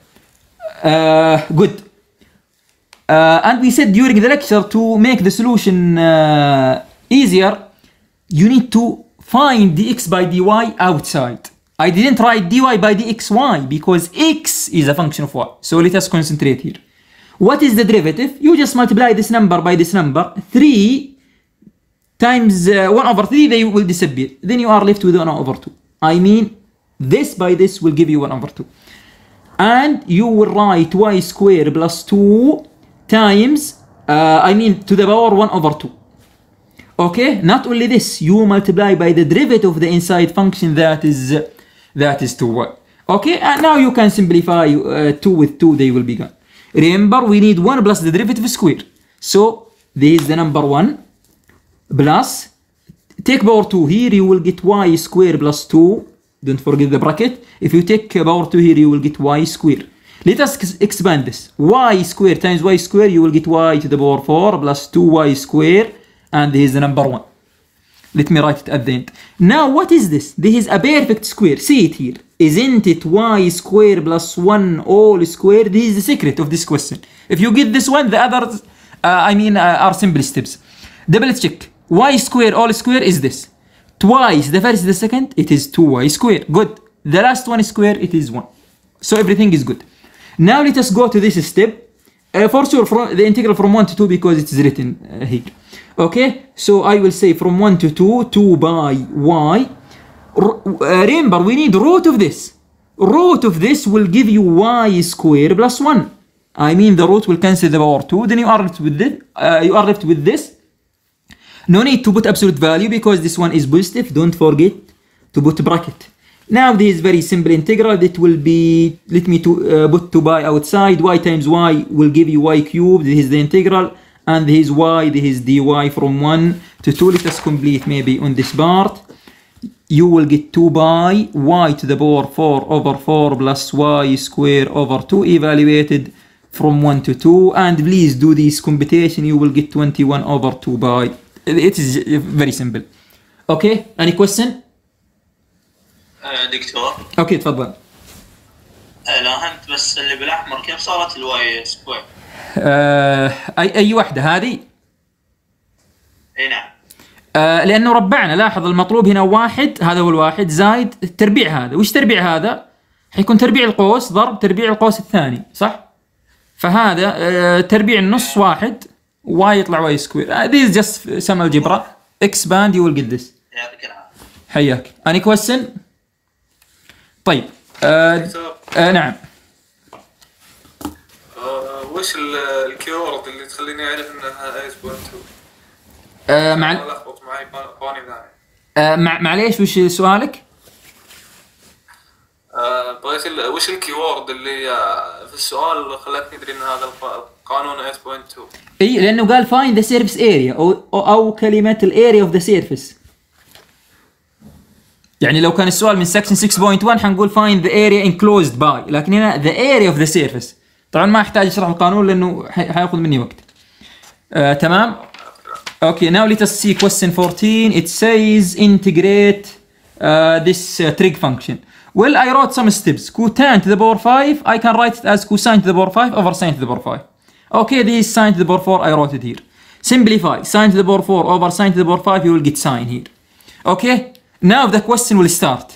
Good. And we said during the lecture, to make the solution easier, you need to find dx by dy outside. I didn't write dy by dxy because x is a function of y. So let us concentrate here. What is the derivative? You just multiply this number by this number. 3 times 1 over 3, they will disappear. Then you are left with 1 over 2. I mean, this by this will give you 1 over 2. And you will write y squared plus 2 times, I mean, to the power 1 over 2. Okay, not only this, you multiply by the derivative of the inside function, that is 2y. Okay, and now you can simplify 2 with 2, they will be gone. Remember, we need 1 plus the derivative square. So, this is the number 1 plus, take power 2 here, you will get y squared plus 2. Don't forget the bracket. If you take power 2 here, you will get y squared. Let us expand this. Y squared times y squared, you will get y to the power 4 plus 2y squared. And this is the number 1. Let me write it at the end. Now, what is this? This is a perfect square. See it here. Isn't it y squared plus 1 all squared? This is the secret of this question. If you get this one, the others, are simple steps. Double check. Y squared all squared is this. Twice the first, the second, it is 2y squared. Good. The last one square, it is 1. So everything is good. Now let us go to this step. For sure, from the integral from 1 to 2 because it is written here. Okay, so I will say from 1 to 2, 2 by y. Remember, we need root of this. Root of this will give you y square plus 1. I mean, the root will cancel the power 2. Then you are left with this. No need to put absolute value because this one is positive. Don't forget to put bracket. Now this is very simple integral. That will be, let me put 2 by outside. Y times y will give you y cubed. This is the integral. And this is y, this is dy from 1 to 2. Let us complete maybe on this part. You will get 2 by y to the power 4 over 4 plus y square over 2 evaluated from 1 to 2. And please do this computation. You will get 21 over 2 by. It is very simple. Okay, any question? دكتور. اوكي تفضل. لا انت بس اللي بالاحمر كيف صارت الواي سكوير؟ اي واحدة هذه؟ اي نعم. لانه ربعنا. لاحظ المطلوب هنا واحد، هذا هو الواحد زائد التربيع هذا. وش تربيع هذا؟ حيكون تربيع القوس ضرب تربيع القوس الثاني، صح؟ فهذا تربيع النص واحد واي يطلع واي سكوير. This is just some algebra. Expand you will get this. يعطيك العافية. حياك. Any question؟ طيب. نعم. وش الكيورد اللي تخليني اعرف انها 8.2؟ مع لخبط معي قوانين ثانية. معليش وش سؤالك؟ بغيت وش الكيورد اللي في السؤال خلتني ادري ان هذا القانون 8.2؟ اي لانه قال find the surface area او كلمة الاريا of the surface. يعني لو كان السؤال من section 6.1 حنقول find the area enclosed by، لكن هنا the area of the surface. طبعا ما احتاج اشرح القانون لانه حياخذ مني وقت. تمام. Okay, now let us see question 14. It says integrate this trig function. Well, I wrote some steps. Cotan to the power 5, I can write it as cosine to the power 5 over sine to the power 5. Okay, this is sine to the power 4, I wrote it here. Simplify, sine to the power 4 over sine to the power 5, you will get sine here. Okay, now the question will start.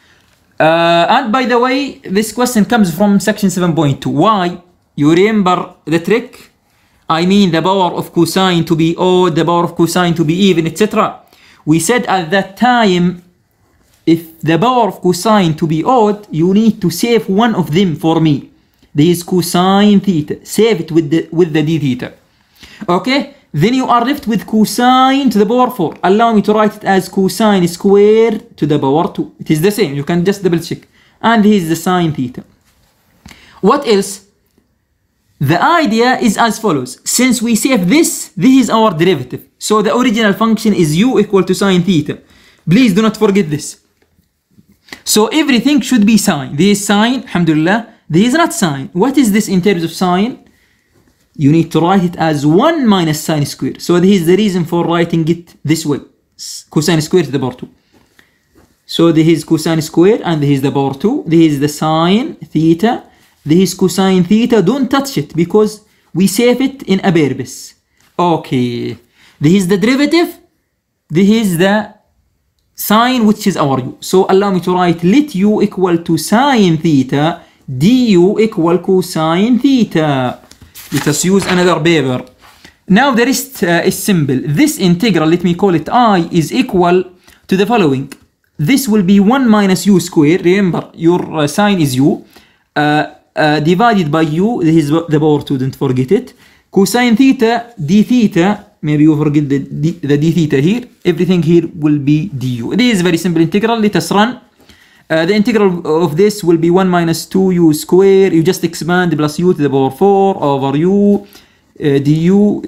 And by the way, this question comes from section 7.2. Why? You remember the trick? I mean the power of cosine to be odd, the power of cosine to be even, etc. We said at that time, if the power of cosine to be odd, you need to save one of them for me. This is cosine theta. Save it with the d theta. Okay? Then you are left with cosine to the power 4. Allow me to write it as cosine squared to the power 2. It is the same. You can just double check. And this is the sine theta. What else? The idea is as follows. Since we save this is our derivative. So the original function is u equal to sine theta. Please do not forget this. So everything should be sine. This is sine, alhamdulillah. This is not sine. What is this in terms of sine? You need to write it as 1 minus sine square. So this is the reason for writing it this way. Cosine square to the power 2. So this is cosine square and this is the power 2. This is the sine theta. This is cosine theta. Don't touch it because we save it in a purpose. Okay. This is the derivative. This is the sine which is our u. So allow me to write let u equal to sine theta du equal cosine theta. Let us use another paper. Now the rest is simple. This integral, let me call it I, is equal to the following. This will be 1 minus u square. Remember, your sine is u. Divided by u, this is the power 2, don't forget it. Cosine theta, d theta, maybe you forget the d theta here. Everything here will be du. This is very simple integral. Let us run. The integral of this will be 1 minus 2u square. You just expand plus u to the power 4 over u du.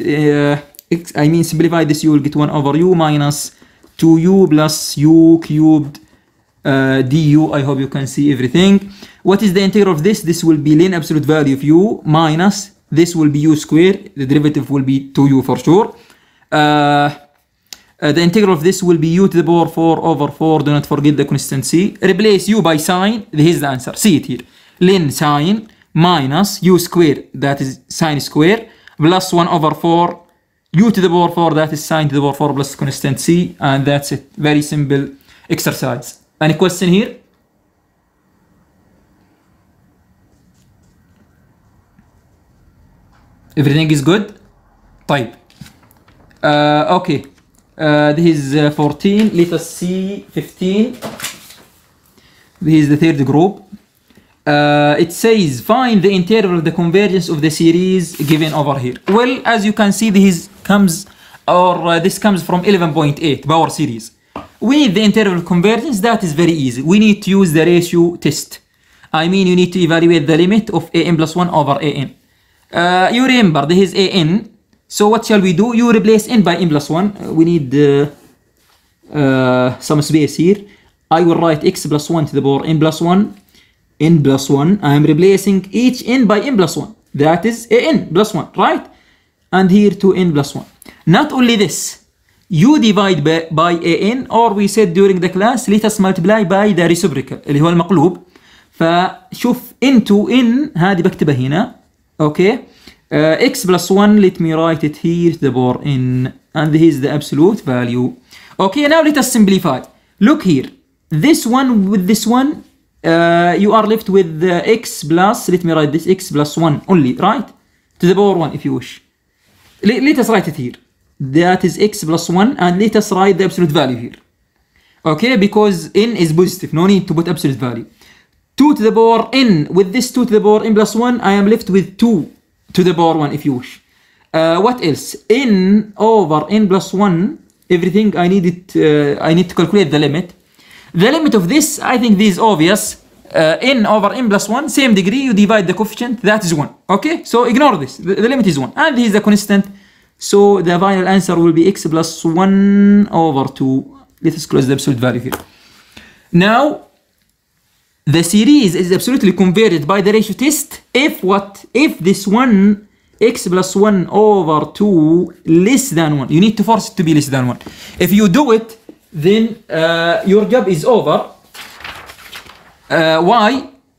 I mean simplify this, you will get 1 over u minus 2u plus u cubed du. I hope you can see everything. What is the integral of this? This will be ln absolute value of u minus this will be u square. The derivative will be 2u for sure. The integral of this will be u to the power 4 over 4. Do not forget the constant c. Replace u by sine. This is the answer. See it here. Ln sine minus u square, that is sine square, plus 1 over 4 u to the power 4, that is sine to the power 4 plus constant c. And that's it. Very simple exercise. Any question here? Everything is good? طيب. Okay. This is 14. Let us see 15. This is the third group. It says find the interval of the convergence of the series given over here. Well, as you can see, this comes from 11.8 power series. We need the interval of convergence. That is very easy. We need to use the ratio test. I mean, you need to evaluate the limit of an plus 1 over an. You remember this is an. So what shall we do? You replace n by n plus 1. We need some space here. I will write x plus 1 to the power n plus 1. N plus 1. I am replacing each n by n plus 1. That is an plus 1, right? And here to n plus 1. Not only this, you divide by an, or we said during the class, let us multiply by the reciprocal اللي هو المقلوب. فشوف n to n هذه بكتبها هنا. Okay. X plus 1, let me write it here to the power n, and here is the absolute value. Okay, now let us simplify. Look here. This one with this one, you are left with x plus, let me write this, x plus 1 only, right? To the power 1 if you wish. Let us write it here. That is x plus 1, and let us write the absolute value here. Okay, because n is positive, no need to put absolute value. 2 to the power n, with this 2 to the power n plus 1, I am left with 2 to the power 1 if you wish. What else? N over n plus 1, everything I need to calculate the limit. The limit of this, I think this is obvious. N over n plus 1, same degree, you divide the coefficient, that is 1. Okay, so ignore this. The limit is 1. And this is the constant. So the final answer will be x plus 1 over 2. Let us close the absolute value here. Now, the series is absolutely converted by the ratio test if what? If this one, x plus 1 over 2 less than 1. You need to force it to be less than 1. If you do it, then your job is over. Why?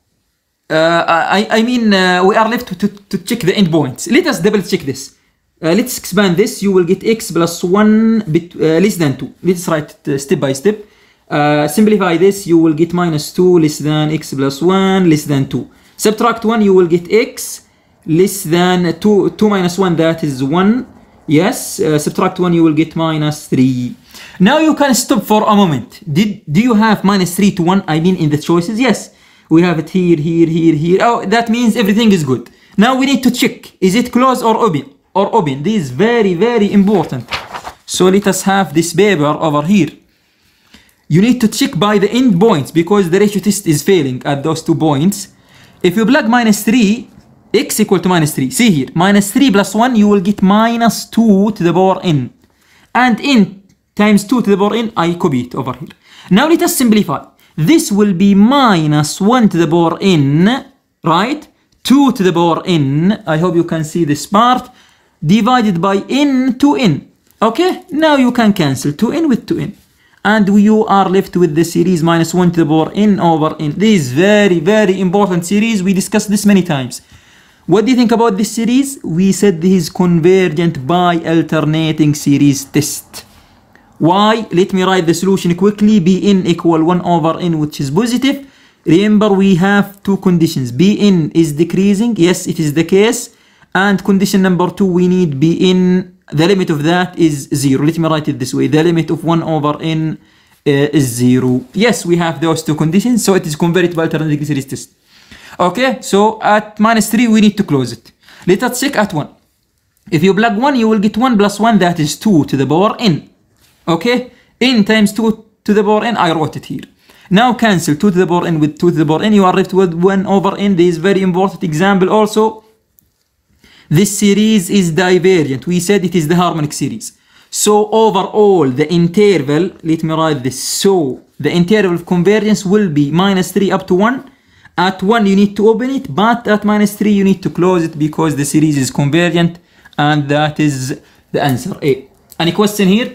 I mean, we are left to check the endpoints. Let us double check this. Let's expand this. You will get x plus 1 less than 2. Let's write it step by step. Simplify this. You will get minus 2 less than x plus 1 less than 2. Subtract 1. You will get x less than 2 minus 1. That is 1. Yes. Subtract 1. You will get minus 3. Now you can stop for a moment. Do you have minus 3 to 1? I mean in the choices? Yes. We have it here, here, here, here. Oh, that means everything is good. Now we need to check. Is it closed or open? This is very, very important. So let us have this paper over here. You need to check by the end points because the ratio test is failing at those 2 points. If you plug minus 3, x equal to minus 3. See here, minus 3 plus 1, you will get minus 2 to the power n. And n times 2 to the power n, I copy it over here. Now let us simplify. This will be minus 1 to the power n, right? 2 to the power n, I hope you can see this part, divided by n to n. Okay, now you can cancel 2n with 2n. And you are left with the series minus 1 to the power n over n. This is very, very important series. We discussed this many times. What do you think about this series? We said this is convergent by alternating series test. Why? Let me write the solution quickly. Bn equal 1 over n, which is positive. Remember, we have 2 conditions. Bn is decreasing. Yes, it is the case. And condition number 2, we need Bn, the limit of that is 0. Let me write it this way. The limit of 1 over n is 0. Yes, we have those 2 conditions. So it is converted by alternating series test. Okay, so at minus 3, we need to close it. Let us check at 1. If you plug 1, you will get 1 plus 1, that is 2 to the power n. Okay, n times 2 to the power n, I wrote it here. Now cancel 2 to the power n with 2 to the power n, you are left with 1 over n. This is very important example also. This series is divergent. We said it is the harmonic series. So overall, the interval, let me write this. So the interval of convergence will be minus 3 up to 1. At 1, you need to open it, but at minus 3, you need to close it because the series is convergent, and that is the answer A. Any question here?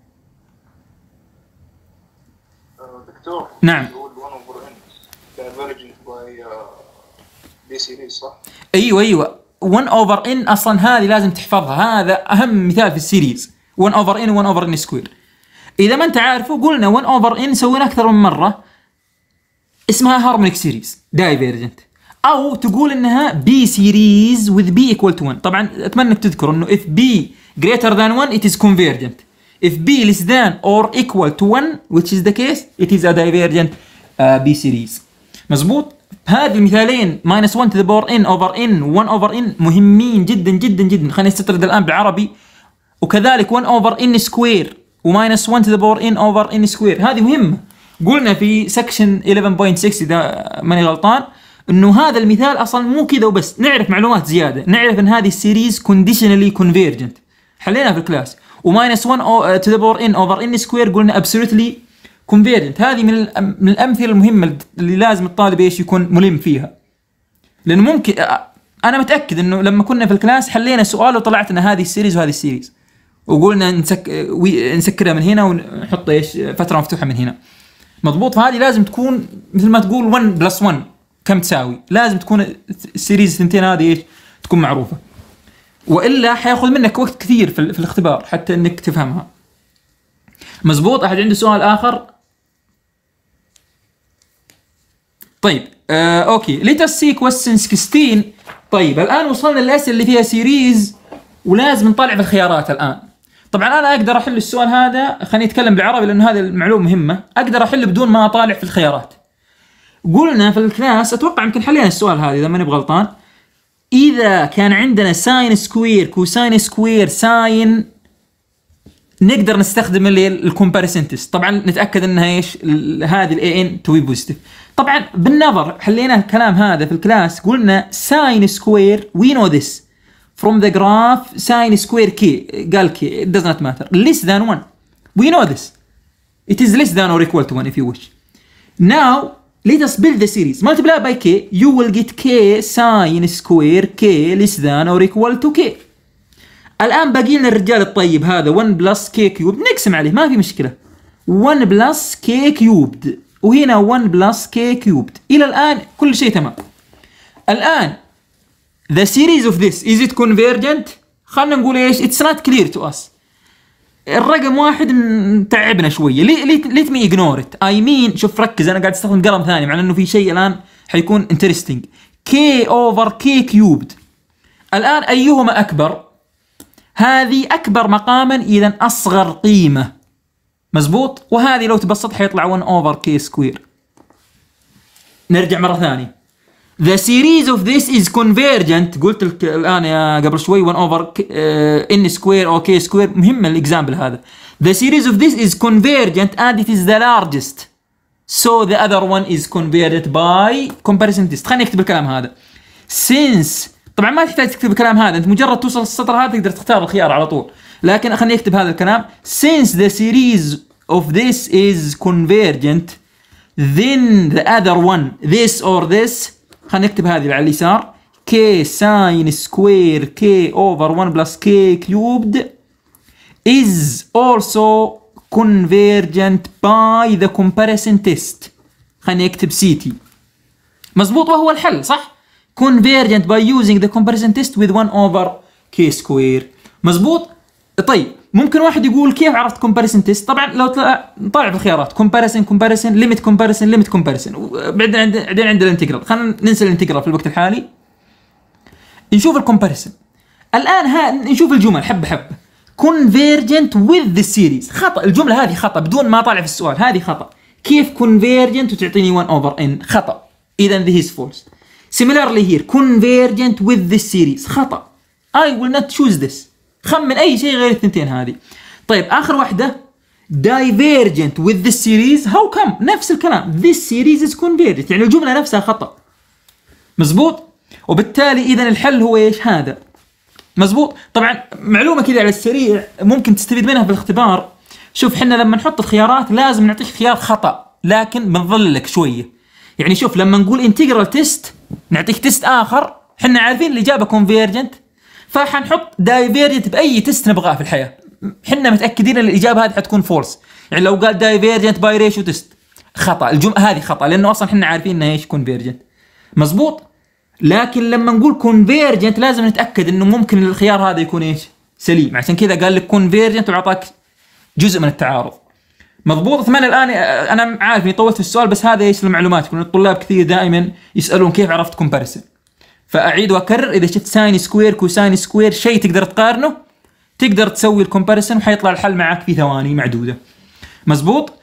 دكتور نعم. يقول 1 over n divergent by B series صح؟ ايوه 1 over n اصلا هذه لازم تحفظها، هذا اهم مثال في السيريز. 1 over n 1 over n سكوير. اذا ما انت عارفه قلنا 1 over n سوينا اكثر من مره، اسمها هارمونيك سيريز دايفيرجنت، او تقول انها بي سيريز with b equal to 1. طبعا اتمنى انك تذكروا انه if b greater than 1 it is convergent. If b less than or equal to 1, which is the case, it is a divergent بي سيريز. مزبوط. هذه المثالين minus 1 to the power n over n 1 over n مهمين جدا جدا جدا. خلينا نستطرد الآن بالعربي. وكذلك 1 over n سكوير و minus 1 to the power n over n سكوير، هذه مهمة. قلنا في سكشن 11.6 إذا ماني غلطان إنه هذا المثال أصلا مو كذا وبس، نعرف معلومات زيادة، نعرف إن هذه السيريز conditionally convergent حلينا في الكلاس، و minus 1 to the power n over n سكوير قلنا absolutely convergent. هذه من الأمثلة المهمة اللي لازم الطالب إيش يكون ملم فيها، لأنه ممكن أنا متأكد إنه لما كنا في الكلاس حلينا سؤال وطلعت إن هذه السيريز وهذه السيريز، وقلنا نسكرها من هنا ونحط إيش فترة مفتوحة من هنا. مضبوط. فهذه لازم تكون مثل ما تقول 1 بلس 1 كم تساوي، لازم تكون السيريز الثنتين هذه إيش تكون معروفة، وإلا حياخذ منك وقت كثير في الاختبار حتى إنك تفهمها. مزبوط. أحد عنده سؤال آخر؟ طيب أوكي. let us see question 16. طيب الآن وصلنا للأسئلة اللي فيها سيريز ولازم نطلع في الخيارات الآن. طبعا أنا أقدر أحل السؤال هذا، خليني أتكلم بالعربي لأن هذه المعلومة مهمة، أقدر أحل بدون ما أطالع في الخيارات. قلنا في الكلاس أتوقع يمكن حلينا السؤال هذا إذا ماني بغلطان، إذا كان عندنا ساين سكوير كوساين سكوير ساين نقدر نستخدم اللي الكومباريسن تيست. طبعا نتأكد إنها إيش هذه الأي إن تو بي بوزيتيف. طبعا بالنظر حلينا الكلام هذا في الكلاس، قلنا ساين سكوير we know this from the graph sin square k قال k it does not matter less than 1 we know this it is less than or equal to 1 if you wish. Now let us build the series multiply by k you will get k sin square k less than or equal to k. الآن باقي لنا الرجال الطيب هذا 1 بلس k كيوب نقسم عليه ما في مشكلة 1 بلس k كيوبد وهنا 1 بلس k كيوبد. إلى الآن كل شيء تمام. الآن the series of this is it convergent؟ خلنا نقول ايش it's not clear to us. الرقم واحد متعبنا شويه. let me ignore it. I mean شوف ركز انا قاعد استخدم قلم ثاني مع انه في شيء الان حيكون interesting. k over k cubed. الان ايهما اكبر؟ هذه اكبر مقاما اذا اصغر قيمه. مزبوط. وهذه لو تبسط حيطلع 1 over k square. نرجع مره ثانيه. The series of this is convergent. قلت لك الآن يا قبل شوي 1 over n square or k square. مهم الإكزامبل هذا. The series of this is convergent and it is the largest. So the other one is convergent by comparison test. خلينا نكتب الكلام هذا. Since طبعا ما تحتاج تكتب الكلام هذا، أنت مجرد توصل السطر هذا تقدر تختار الخيار على طول. لكن خلينا نكتب هذا الكلام. Since the series of this is convergent, then the other one this or this. خلينا نكتب هذه على اليسار k sin square k over 1 plus k cubed is also convergent by the comparison test. خلينا نكتب CT. مزبوط. وهو الحل صح convergent by using the comparison test with 1 over k square. مزبوط. طيب ممكن واحد يقول كيف عرفت comparison test؟ طبعا لو نطالع في الخيارات comparison limit comparison بعدين عند الانتجرال. خلينا ننسى الانتجرال في الوقت الحالي، نشوف الكومباريسن. الآن نشوف الجمل حبة حبة. convergent with the series. خطأ الجملة هذه خطأ بدون ما أطالع في السؤال، هذه خطأ. كيف convergent وتعطيني 1 over n؟ خطأ. إذا this is false. similarly here convergent with the series. خطأ. I will not choose this. خمن أي شيء غير الثنتين هذه. طيب آخر واحدة divergent with the series. how come؟ نفس الكلام this series is convergent، يعني الجملة نفسها خطأ. مزبوط. وبالتالي إذا الحل هو إيش هذا. مزبوط. طبعا معلومة كذا على السريع ممكن تستفيد منها في الاختبار. شوف حنا لما نحط الخيارات لازم نعطيك خيار خطأ لكن بنظللك شوية. يعني شوف لما نقول انتجرال تيست نعطيك تيست آخر حنا عارفين الإجابة convergent، فحنحط دايفيرجنت باي تيست نبغاه في الحياه. حنا متاكدين ان الاجابه هذه حتكون فولس. يعني لو قال دايفيرجنت باي ريشيو تيست خطا، الجمله هذه خطا لانه اصلا حنا عارفين انها ايش كونفيرجنت. مزبوط. لكن لما نقول كونفيرجنت لازم نتاكد انه ممكن الخيار هذا يكون ايش سليم، عشان كذا قال لك كونفيرجنت واعطاك جزء من التعارض. مضبوط. اتمنى الان انا عارف اني طولت في السؤال بس هذا ايش المعلومات، لان الطلاب كثير دائما يسالون كيف عرفت كومباريسن. فاعيد واكرر، اذا شفت ساين سكوير كوساين سكوير شيء تقدر تقارنه تقدر تسوي الكومباريسن وحيطلع الحل معك في ثواني معدوده. مزبوط.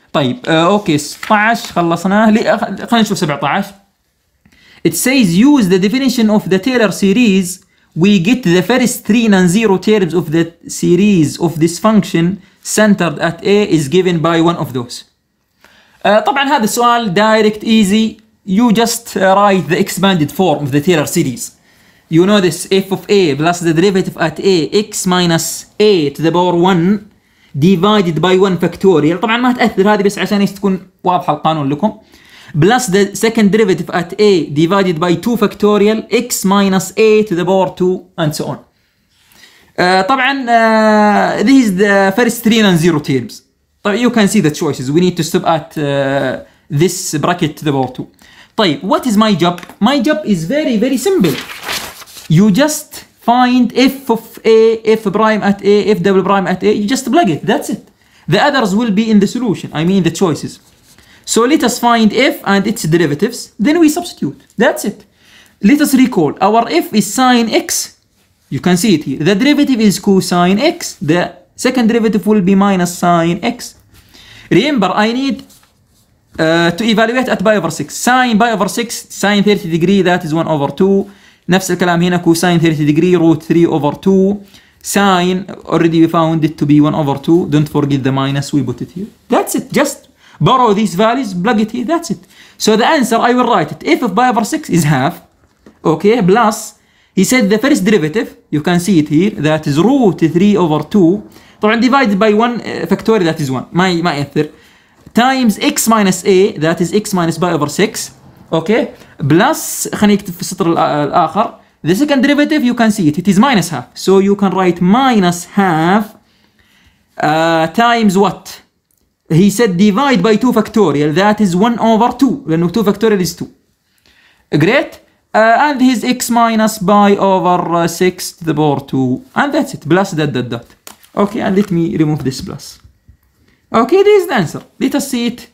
طيب اوكي 16 خلصناه. خلينا نشوف 17. It says use the definition of the Taylor series. We get the first 3 non-zero terms of the series of this function centered at A is given by one of those. طبعا هذا السؤال direct easy. You just write the expanded form of the Taylor series. You know this, f of a plus the derivative at a x minus a to the power 1 divided by 1 factorial. طبعا ما تأثر هذه بس عشان تكون واضحة القانون لكم. Plus the second derivative at a divided by 2 factorial x minus a to the power 2 and so on. طبعا this is the first 3 non-zero terms. طيب you can see the choices. We need to stop at this bracket to the power 2. طيب what is my job? My job is very simple. You just find f of a, f prime at a, f double prime at a. You just plug it. That's it. The others will be in the solution. I mean the choices. So let us find f and its derivatives. Then we substitute. That's it. Let us recall. Our f is sine x. You can see it here. The derivative is cosine x. The second derivative will be minus sine x. Remember, I need to evaluate at pi over 6. Sine pi over 6, sine 30 degree, that is 1 over 2. نفس الكلام هنا cosine 30 degree root 3 over 2. Sine, already we found it to be 1 over 2. Don't forget the minus, we put it here. That's it. Just borrow these values, plug it here, that's it. So the answer, I will write it. f of pi over 6 is half. Okay, plus, he said the first derivative, you can see it here, that is root 3 over 2. طبعا divided by 1 factorial, that is 1. ما يأثر. Times x minus a, that is x minus pi over 6. Okay, plus خلينا نكتب في السطر الآخر. The second derivative, you can see it. It is minus half. So you can write minus half times what? He said divide by 2 factorial. That is 1 over 2. لأنه 2 factorial is 2. Great. And his x minus pi over 6 to the power 2. And that's it. Plus dot. Okay, and let me remove this plus. Okay, this is the answer. Let us see it.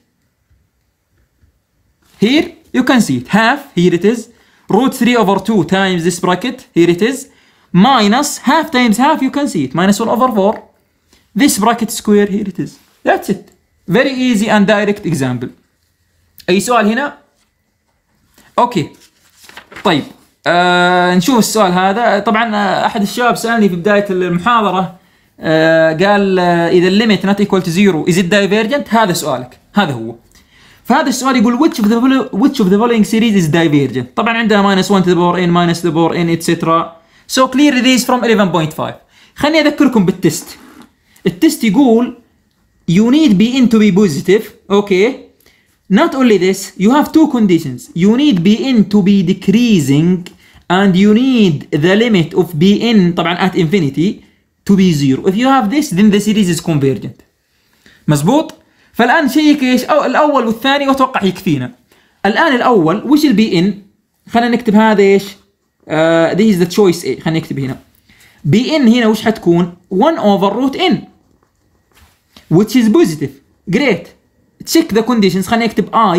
Here, you can see it. Half, here it is. Root 3 over 2 times this bracket. Here it is. Minus half times half, you can see it. Minus 1 over 4. This bracket square, here it is. That's it. Very easy and direct example. أي سؤال هنا؟ أوكي. طيب. نشوف السؤال هذا. طبعا أحد الشباب سألني في بداية المحاضرة. قال إذا limit not equal to 0 is it divergent؟ هذا سؤالك. هذا هو. فهذا السؤال يقول which of the following series is divergent. طبعا عندنا minus 1 to the power n minus to the power n etc. So clearly this is from 11.5. خليني أذكركم بالتست. التست يقول you need Bn to be positive. Okay. Not only this, you have two conditions. You need Bn to be decreasing and you need the limit of Bn طبعا at infinity to be 0. If you have this, then the series is convergent. مزبوط؟ فالآن شيك ايش؟ الأول والثاني وأتوقع يكفينا. الآن الأول وش البي إن؟ خلينا نكتب هذا ايش؟ this is the choice A. خلينا نكتب هنا. بي إن هنا وش حتكون؟ 1 over root n which is positive. Great. Check the conditions. خلينا نكتب I.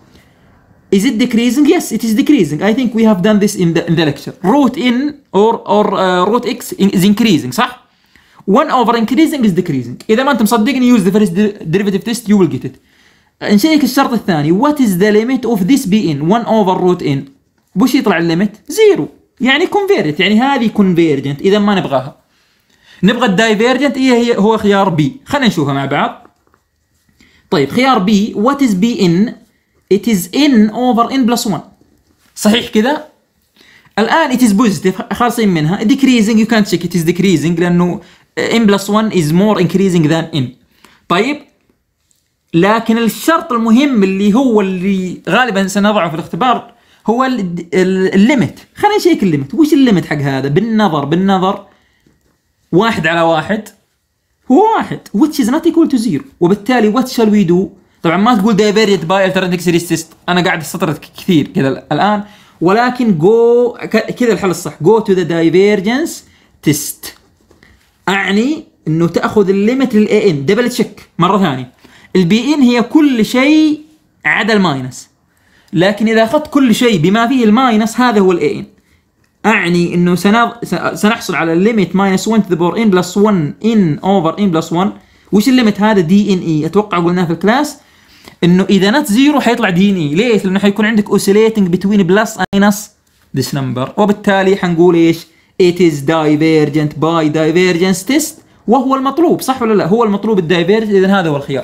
Is it decreasing? Yes, it is decreasing. I think we have done this in the lecture. Root n or root x is increasing, صح؟ 1 over increasing is decreasing. إذا ما أنت مصدقني use the first derivative test you will get it. نشيك الشرط الثاني. What is the limit of this Bn? 1 over root n. وش يطلع الليمت؟ 0. يعني convergent. يعني هذه convergent. إذا ما نبغاها. نبغى الدايفيرجنت هو خيار B. خلينا نشوفها مع بعض. طيب خيار B. What is Bn? It is n over n plus 1. صحيح كذا؟ الآن it is positive. خالصين منها. Decreasing you can't check it is decreasing لأنه n plus 1 is more increasing than n. طيب لكن الشرط المهم اللي غالبا سنضعه في الاختبار هو الليمت. خلينا نشيك الليمت. وش الليمت حق هذا؟ بالنظر 1 على 1 هو 1 which is not equal to 0. وبالتالي what shall we do؟ طبعا ما تقول divergent by alternating series test. أنا قاعد استطرد كثير كذا الآن ولكن go كذا الحل الصح. go to the divergence test. أعني إنه تأخذ الليمت للA n. دبل تشيك مرة ثانية. البي ان هي كل شيء عدا الماينس. لكن إذا أخذت كل شيء بما فيه الماينس هذا هو الA n. أعني إنه سنحصل على الليمت minus 1 to the power n plus 1 n over n plus 1 وش الليمت هذا؟ دي ان اي. اتوقع قلناه في الكلاس انه اذا نت زيرو حيطلع دي ان اي. ليش؟ لانه حيكون عندك oscillating between بلس ماينس this number، وبالتالي حنقول ايش؟ it is divergent by divergence test، وهو المطلوب. صح ولا لا؟ هو المطلوب الدايفيرج. اذا هذا هو الخيار.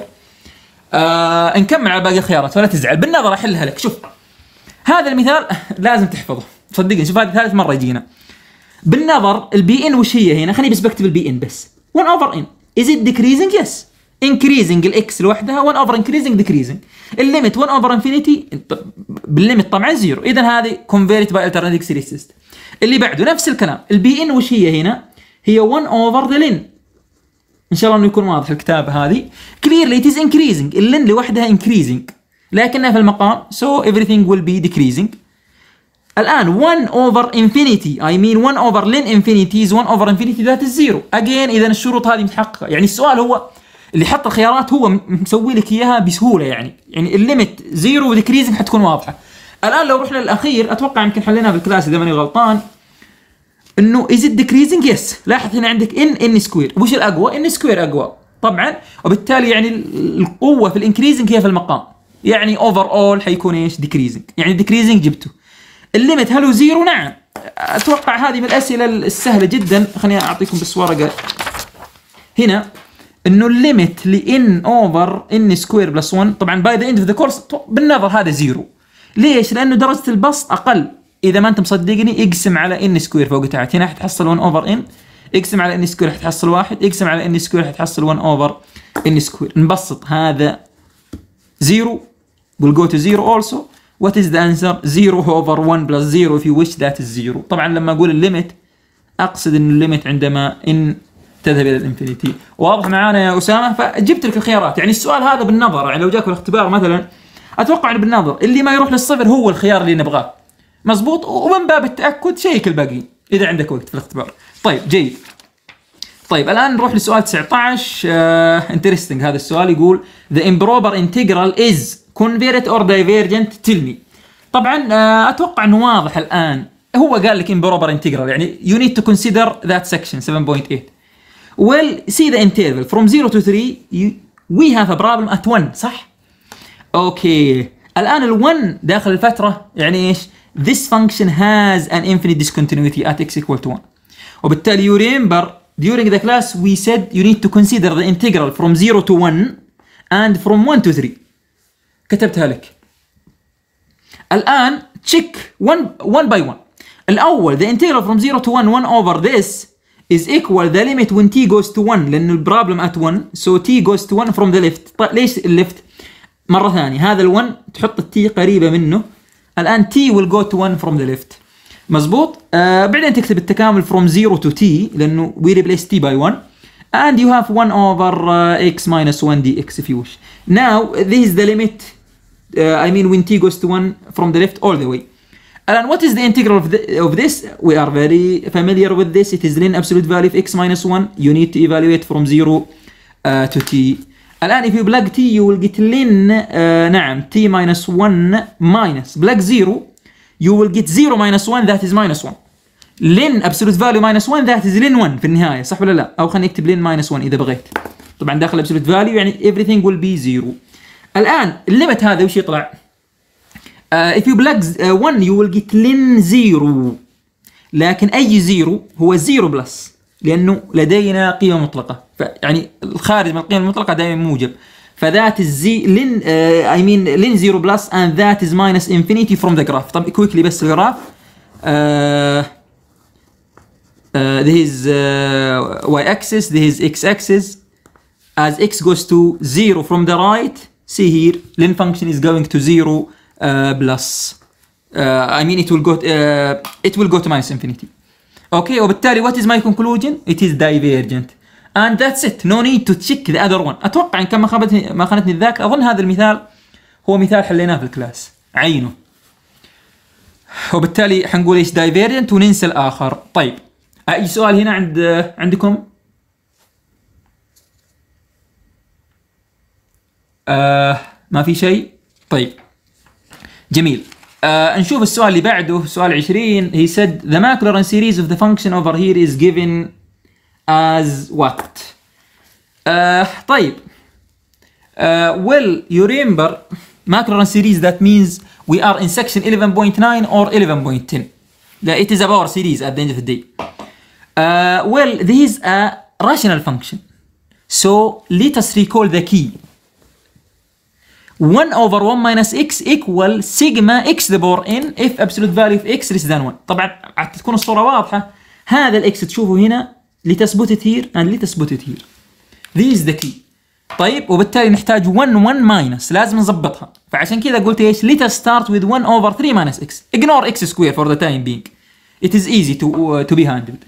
نكمل على باقي الخيارات ولا تزعل. بالنظر احلها لك. شوف هذا المثال لازم تحفظه صدقني. شوف هذه ثالث مره يجينا. بالنظر البي ان وش هي هنا؟ خليني بس بكتب البي ان بس. 1 over n. is it decreasing؟ yes. increasing الاكس لوحدها 1 over increasing decreasing. الليمت 1 over infinity بالليمت طبعا زيرو. اذا هذه convert by alternating series test. اللي بعده نفس الكلام. البي ان وش هي هنا؟ هي 1 over the ln. ان شاء الله انه يكون واضح الكتاب هذه. clearly it is increasing. اللن لوحدها increasing لكنها في المقام so everything will be decreasing. الآن 1 over infinity I mean 1 over ln infinity is 1 over infinity that is 0 again. إذا الشروط هذه متحققة. يعني السؤال هو اللي حط الخيارات هو مسوي لك إياها بسهولة. يعني الليمت 0 وديكريزنج حتكون واضحة. الآن لو رحنا للأخير أتوقع يمكن حليناها في الكلاس إذا ماني غلطان إنه is it decreasing؟ yes. لاحظ هنا عندك n سكوير. وش الأقوى؟ n سكوير أقوى طبعا، وبالتالي يعني القوة في الانكريزنج هي في المقام. يعني اوفر اول حيكون ايش؟ ديكريزنج. يعني ديكريزنج جبته. الليمت هل هو زيرو؟ نعم. اتوقع هذه من الاسئله السهله جدا. خليني اعطيكم بس ورقه هنا انه الليمت لان اوفر ان سكوير بلس 1 طبعا باي ذا اند اوف ذا كورس بالنظر هذا زيرو. ليش؟ لانه درجه البسط اقل. اذا ما انت مصدقني اقسم على ان سكوير فوق تحت. هنا حتحصل 1 اوفر ان، اقسم على ان سكوير حتحصل 1، اقسم على ان سكوير حتحصل 1 اوفر ان سكوير. نبسط هذا 0 will go to 0 also. what is the answer؟ 0 over 1 plus 0 if you wish that is 0. طبعا لما اقول الليمت اقصد ان الليمت عندما ان تذهب الى الانفينيتي. واضح معانا يا اسامه؟ فجبت لك الخيارات. يعني السؤال هذا بالنظر يعني لو جاك الاختبار مثلا اتوقع انه بالنظر اللي ما يروح للصفر هو الخيار اللي نبغاه. مزبوط. ومن باب التاكد شيك الباقي اذا عندك وقت في الاختبار. طيب جيد. طيب الان نروح لسؤال 19. انترستنج هذا السؤال. يقول the improper integral is convergent or divergent tell me. طبعا اتوقع انه واضح الان. هو قال لك improper integral يعني you need to consider that section 7.8. well see the interval from 0 to 3 we have a problem at 1. صح؟ اوكي. الان ال1 داخل الفتره يعني ايش؟ this function has an infinite discontinuity at x equal to 1. وبالتالي you remember during the class we said you need to consider the integral from 0 to 1 and from 1 to 3. كتبتها لك. الآن check one by one. الأول the integral from 0 to 1 over this is equal the limit when t goes to 1 لأن البروبلم at 1 so t goes to 1 from the left. طيب ليش الليفت؟ مرة ثانية هذا ال1 تحط التي قريبة منه. الآن t will go to 1 from the left. مزبوط. بعدين تكتب التكامل from 0 to t لأنه we replace t by 1 and you have 1 over x minus 1 dx if you wish. Now this is the limit I mean when t goes to 1 from the left all the way. And what is the integral of this? We are very familiar with this. It is ln absolute value of x minus 1. You need to evaluate from 0 to t. الآن if you plug t you will get ln نعم t minus 1 minus plug 0 you will get 0 minus 1 that is minus 1. ln absolute value minus 1 that is ln 1 في النهاية. صح ولا لا؟ أو خلينا نكتب ln minus 1 إذا بغيت. طبعا داخل absolute value يعني everything will be 0. الآن الليمت هذا وش يطلع؟ if you plug 1 you will get ln 0 لكن أي 0 هو 0 بلس لأنه لدينا قيمة مطلقة. يعني الخارج من القيمة المطلقة دائما موجب. فذات ln I mean ln 0 plus and that is minus infinity from the graph. طب quickly بس الجراف. This is y axis, this is x axis. As x goes to 0 from the right, see here ln function is going to 0 plus. I mean it will go to minus infinity. Okay. وبالتالي what is my conclusion? It is divergent. And that's it. No need to check the other one. أتوقع إن كان ما خانتني الذاكرة أظن هذا المثال هو مثال حليناه في الكلاس عينه. وبالتالي حنقول إيش divergent وننسى الآخر. طيب أي سؤال هنا عندكم؟ ما في شيء؟ طيب جميل. نشوف السؤال اللي بعده سؤال 20. He said the Maclaurin series of the function over here is given as what? طيب. Well, you remember Maclaurin series, that means we are in section 11.9 or 11.10. It is a power series at the end of the day. Well, this is a rational function. So let us recall the key. 1 over 1 minus x equal sigma x to the power n if absolute value of x less than 1. طبعا حتى تكون الصورة واضحة. هذا الاكس تشوفه هنا. let us put it here and let us put it here. This is the key. طيب وبالتالي نحتاج 1 1 minus، لازم نظبطها. فعشان كذا قلت ايش؟ let us start with 1 over 3 minus x. Ignore x square for the time being. It is easy to be handled.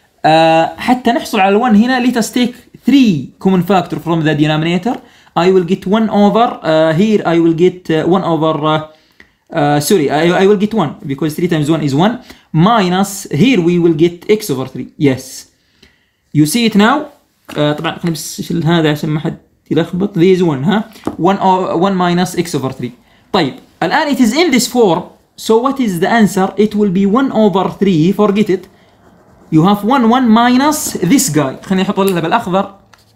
حتى نحصل على 1 هنا let us take 3 common factor from the denominator. I will get 1 over here I will get 1 over sorry I will get 1 because 3 times 1 is 1 minus here we will get x over 3. Yes, you see it now. طبعا خلينا بس نشيل هذا عشان ما حد يلخبط. This is 1 ها 1 minus x over 3. طيب الآن it is in this form, so what is the answer? It will be 1 over 3. forget it. You have 1 1 minus this guy. خليني أحط لها بالأخضر.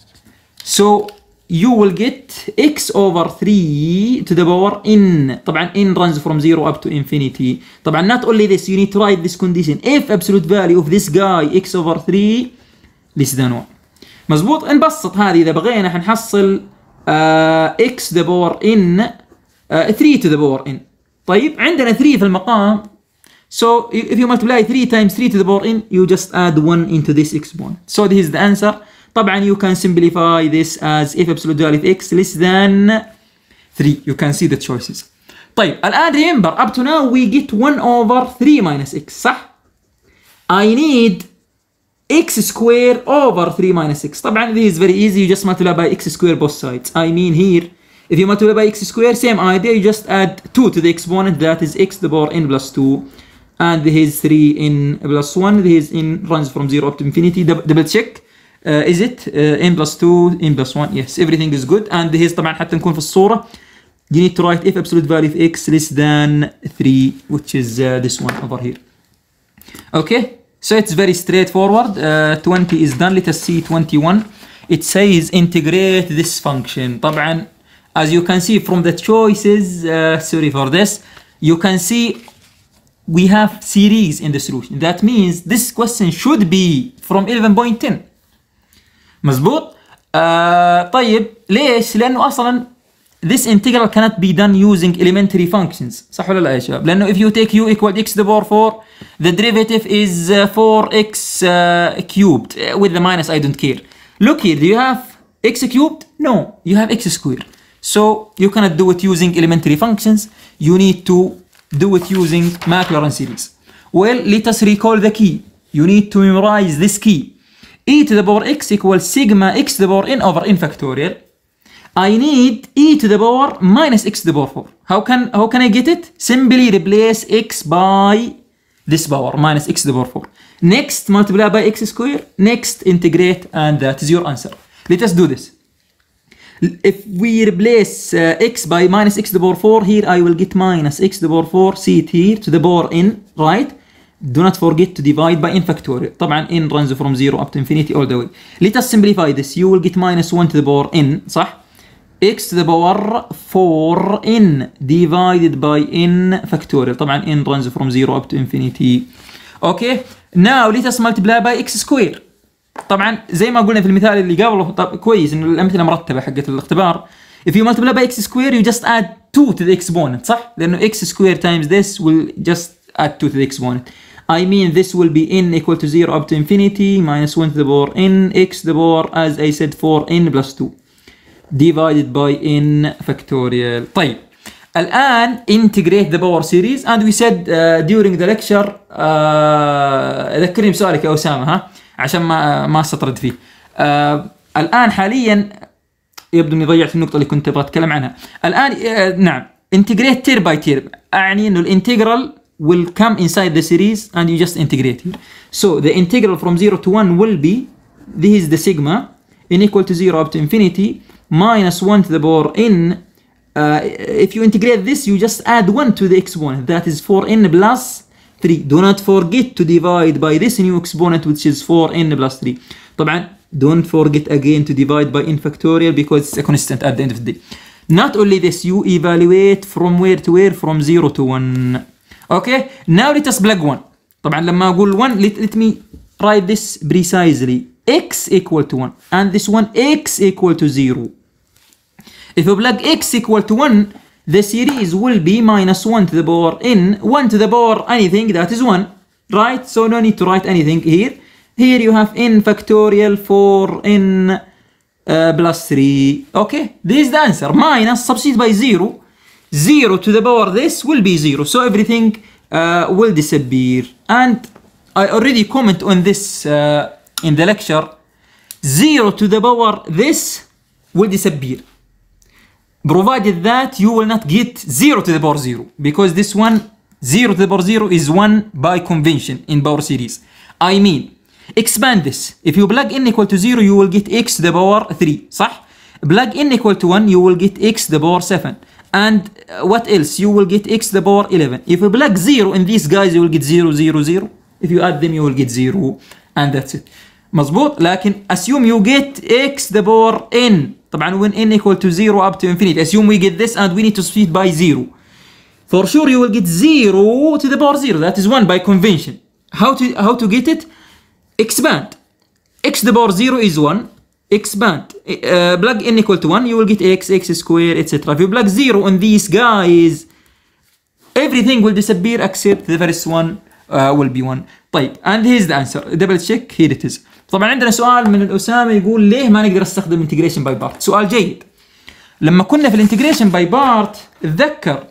So you will get x over 3 to the power n. طبعا n runs from 0 up to infinity. طبعا not only this, you need to write this condition if absolute value of this guy x over 3 less than 1. مزبوط. نبسط هذه إذا بغينا حنحصل x to the power n 3 to the power n. طيب عندنا 3 في المقام. So if you multiply 3 times 3 to the power n, you just add 1 into this exponent. So this is the answer. طبعا you can simplify this as if absolute value of x less than 3. You can see the choices. طيب الآن remember up to now we get 1 over 3 minus x صح؟ I need x square over 3 minus x. طبعا this is very easy. You just multiply by x square both sides. I mean here if you multiply by x square, same idea, you just add 2 to the exponent, that is x to the power n plus 2. And this is 3n plus 1. This n runs from 0 up to infinity. Double check. Is it n plus 2, n plus 1? Yes, everything is good. And this طبعا حتى نكون في الصورة you need to write if absolute value of x less than 3, which is this one over here. Okay, so it's very straightforward. 20 is done. Let us see 21. It says integrate this function. طبعا as you can see from the choices, sorry for this, you can see we have series in the solution. That means this question should be from 11.10. مزبوط. طيب ليش؟ لأنه أصلا this integral cannot be done using elementary functions. صح ولا لا يا شباب؟ لأنه if you take u equal x to the power 4, the derivative is 4x cubed. With the minus I don't care. Look here, do you have x cubed? No, you have x squared. So you cannot do it using elementary functions. You need to do it using Maclaurin series. Well, let us recall the key. You need to memorize this key. E to the power x equals sigma x to the power n over n factorial. I need e to the power minus x to the power 4. How can I get it? Simply replace x by this power minus x to the power 4. Next, multiply by x square. Next, integrate, and that is your answer. Let us do this. If we replace x by minus x to the power 4, here I will get minus x to the power 4, see it here, to the power n, right? Do not forget to divide by n factorial. طبعا n runs from 0 up to infinity all the way. Let us simplify this. You will get minus 1 to the power n, صح? x to the power 4n divided by n factorial. طبعا n runs from 0 up to infinity. Okay. Now let us multiply by x square. طبعا زي ما قلنا في المثال اللي قبله. طب كويس انه الامثله مرتبه حقت الاختبار. If you multiply by x square you just add 2 to the exponent صح؟ لانه x square times this will just add 2 to the exponent. I mean this will be n equal to 0 up to infinity minus 1 to the power n x to the power as I said 4n plus 2 divided by n factorial. طيب الآن integrate the power series and we said during the lecture ذكرني بسؤالك يا أسامة ها عشان ما استطرد فيه. الآن حاليا يبدو اني ضيعت النقطة اللي كنت ابغى اتكلم عنها. الآن نعم integrate tier by tier أعني انه الانتجرال will come inside the series and you just integrate here. So the integral from 0 to 1 will be, this is the sigma n equal to 0 up to infinity minus 1 to the power n. If you integrate this you just add 1 to the exponent, that is 4n plus 3. Do not forget to divide by this new exponent which is 4n plus 3. طبعا Don't forget again to divide by n factorial because it's a constant at the end of the day. Not only this, you evaluate from where to where, from 0 to 1. Okay, now let us plug 1. طبعا لما أقول 1 let me write this precisely. X equal to 1 and this one X equal to 0. If you plug X equal to 1, the series will be minus 1 to the power n, 1 to the power anything, that is 1. Right? So no need to write anything here. Here you have n factorial for n plus 3. Okay, this is the answer. Minus, substitute by 0. 0 to the power this will be 0. So everything will disappear. And I already comment on this in the lecture. 0 to the power this will disappear, provided that you will not get 0 to the power 0, because this one 0 to the power 0 is 1 by convention in power series. I mean, expand this. If you plug n equal to 0, you will get x to the power 3. صح? Plug n equal to 1, you will get x to the power 7. And what else? You will get x to the power 11. If you plug 0 in these guys, you will get 0, 0, 0. If you add them, you will get 0. And that's it. مظبوط. لكن assume you get x to the power n. طبعا when n equal to 0 up to infinity. Assume we get this and we need to split by 0. For sure you will get 0 to the power 0. That is 1 by convention. How to get it? Expand. X to the power 0 is 1. Expand. Plug n equal to 1. You will get x square, etc. If you plug 0 on these guys, everything will disappear except the first one will be 1. طيب. And here's the answer. Double check. Here it is. طبعا عندنا سؤال من الأسامة يقول ليه ما نقدر نستخدم انتجريشن باي بارت؟ سؤال جيد. لما كنا في الانتجريشن باي بارت اتذكر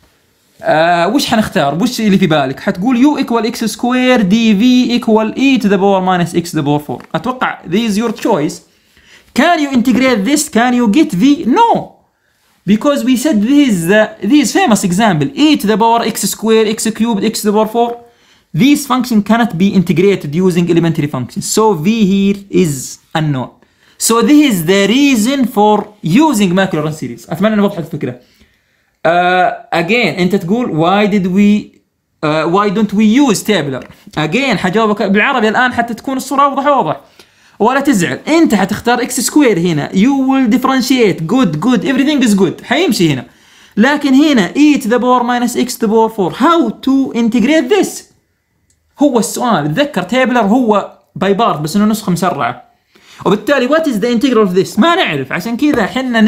وش حنختار؟ وش اللي في بالك؟ حتقول u equal x square dv equal e to the power minus x to the power 4. أتوقع this is your choice. Can you integrate this? Can you get v? No. Because we said this famous example, e to the power x square, x cubed, x to the power 4. These functions cannot be integrated using elementary functions. So v here is unknown. So this is the reason for using Maclaurin series. أتمنى أن وضحت الفكرة. Again أنت تقول why don't we use tabular? Again حجاوبك بالعربي الآن حتى تكون الصورة واضح. ولا تزعل. أنت حتختار x square هنا. You will differentiate. Good. Everything is good. حيمشي هنا. لكن هنا e to the power minus x to the power 4. How to integrate this? هو السؤال. تذكر تابلر هو باي بارت بس انه نسخه مسرعه، وبالتالي what is the integral of this ما نعرف. عشان كذا احنا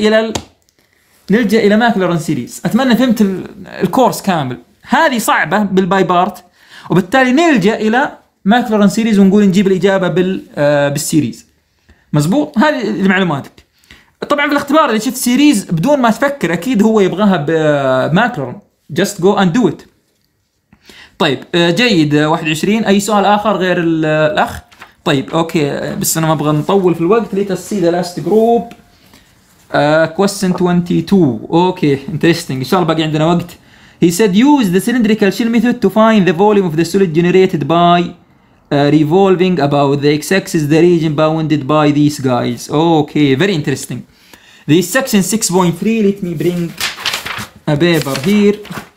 نلجأ الى ماكلورين سيريز. اتمنى فهمت الكورس كامل. هذه صعبه بالباي بارت، وبالتالي نلجأ الى ماكلورين سيريز ونقول نجيب الاجابه بالسيريز. مزبوط. هذه لمعلوماتك. طبعا في الاختبار اذا شفت سيريز بدون ما تفكر اكيد هو يبغاها بماكلورين. just go and do it. طيب جيد. 21. اي سؤال اخر غير الاخ؟ طيب اوكي بس انا ما ابغى نطول في الوقت. let us see the last group. question 22. اوكي interesting. ان شاء الله باقي عندنا وقت. he said use the cylindrical shell method to find the volume of the solid generated by revolving about the x-axis the region bounded by these guys. Okay, very interesting. This section 6.3. let me bring a paper here.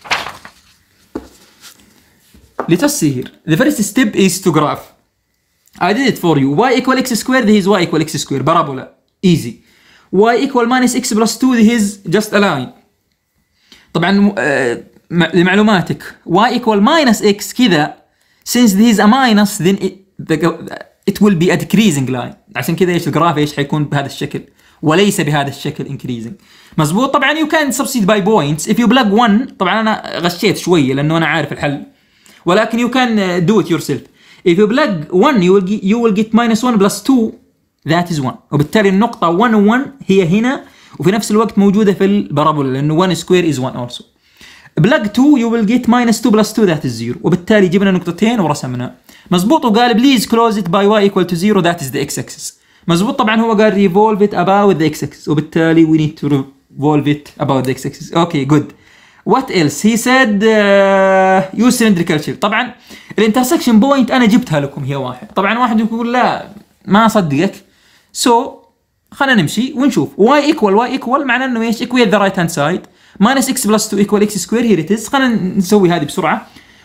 Let us see here. The first step is to graph. I did it for you. Y equal x squared. This is y equal x squared. Parabola. Easy. Y equal minus x plus 2. This is just a line. طبعا لمعلوماتك y equal minus x كذا. Since this is a minus then it will be a decreasing line. عشان كذا ايش الجراف ايش حيكون بهذا الشكل وليس بهذا الشكل increasing. مزبوط. طبعا you can substitute by points. If you plug 1 طبعا انا غشيت شوية لانه انا عارف الحل. ولكن you can do it yourself. If you plug 1 you will get minus 1 plus 2 that is 1. وبالتالي النقطة 1 و 1 هي هنا وفي نفس الوقت موجودة في البارابولا لأنه 1 square is 1 also. plug 2 you will get minus 2 plus 2 that is 0. وبالتالي جبنا نقطتين ورسمنا. مزبوط. وقال please close it by y equal to 0 that is the x-axis. مزبوط. طبعا هو قال revolve it about the x-axis وبالتالي we need to revolve it about the x-axis. Okay good. What else? He said use cylindrical shell. طبعا الانترسكشن بوينت انا جبتها لكم هي 1. طبعا واحد يقول لا ما اصدقك. So خلينا نمشي ونشوف. y equal معناه انه ايش؟ equate the right hand side minus x plus 2 equal x square. here it is. خلينا نسوي هذه بسرعه.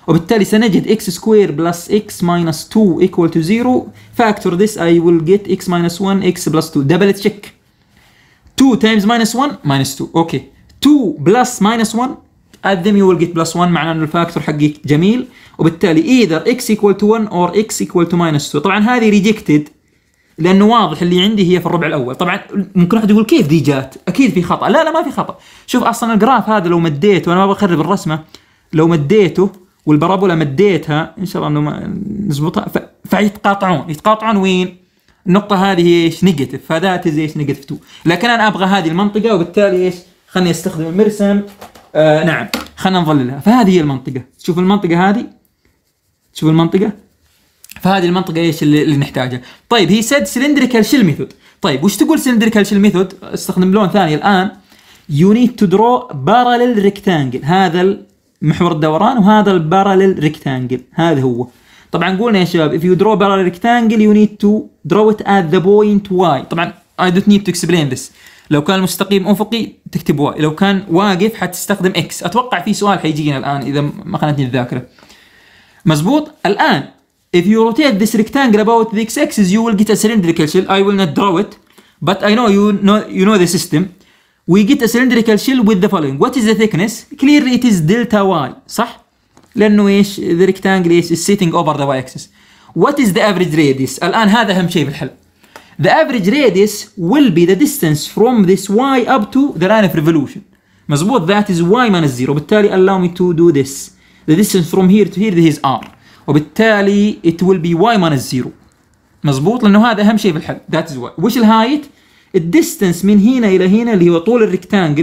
وبالتالي سنجد x square plus x minus 2 equal to 0. Factor this, I will get x minus 1 x plus 2. double check. 2 times minus 1 minus 2. اوكي 2 plus minus 1 add them you will get plus 1 معناه انه الفاكتور حقي جميل. وبالتالي either x equal to 1 or x equal to minus 2. طبعا هذه rejected لانه واضح اللي عندي هي في الربع الاول. طبعا ممكن واحد يقول كيف دي جات؟ اكيد في خطا. لا ما في خطا. شوف اصلا الجراف هذا لو مديته، وانا ما بخرب الرسمه، لو مديته والبارابولا مديتها ان شاء الله انه نظبطها فيتقاطعون وين؟ النقطه هذه ايش؟ نيجاتيف، فذات ايش؟ نيجاتيف 2. لكن انا ابغى هذه المنطقه وبالتالي ايش؟ خلني استخدم المرسم. نعم خلنا نظللها. فهذه هي المنطقه. شوف المنطقه هذه، شوف المنطقه، فهذه المنطقه ايش اللي نحتاجها. طيب هي سد سلندريكال شيل ميثود. طيب وش تقول سلندريكال شيل ميثود؟ استخدم لون ثاني الان. you need to draw parallel rectangle. هذا محور الدوران وهذا الباراليل ريكتانجل، هذا هو. طبعا قلنا يا شباب if you draw parallel rectangle you need to draw it at the point y. طبعا I don't need to explain this. لو كان المستقيم افقي تكتب y، لو كان واقف حتستخدم x. اتوقع في سؤال حيجينا الان اذا ما خانتني الذاكره. مزبوط. الان if you rotate this rectangle about the x-axis you will get a cylindrical shell. I will not draw it but I know you know the system. We get a cylindrical shell with the following. What is the thickness? Clearly it is delta y. صح؟ لأنه إيش؟ the rectangle is sitting over the y-axis. What is the average radius? الآن هذا أهم شيء في الحل. The average radius will be the distance from this y up to the line of revolution. مزبوط. That is y minus 0. وبالتالي allow me to do this. The distance from here to here this is r. وبالتالي it will be y minus 0. مزبوط لأنه هذا أهم شيء في الحل. That is y. وش الهايت؟ الديستنس من هنا الى هنا اللي هو طول الريكتانجل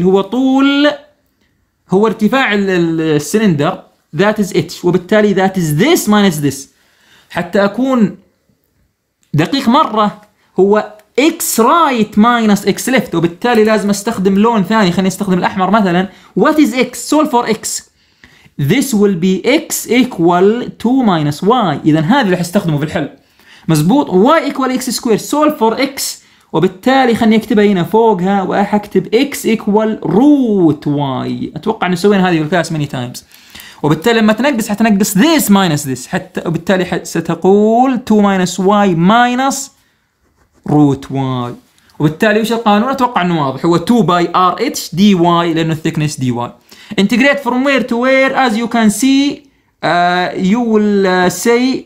هو ارتفاع السلندر that is h. وبالتالي that is this minus this. حتى اكون دقيق مره هو x right minus x left. وبالتالي لازم استخدم لون ثاني. خليني استخدم الاحمر مثلا. what is x? solve for x. this will be x equal 2 minus y. اذا هذا اللي حستخدمه في الحل. مزبوط. y equal x square. solve for x. وبالتالي خلني اكتبها هنا فوقها وحكتب x equal root y. اتوقع انه سوينا هذه بالكلاس many times. وبالتالي لما تنقص حتنقص this minus this حتى وبالتالي ستقول 2 minus y minus root y. وبالتالي وش القانون؟ اتوقع انه واضح، هو 2 by rh dy لانه الثيكنس dy. integrate from where to where as you can see you will say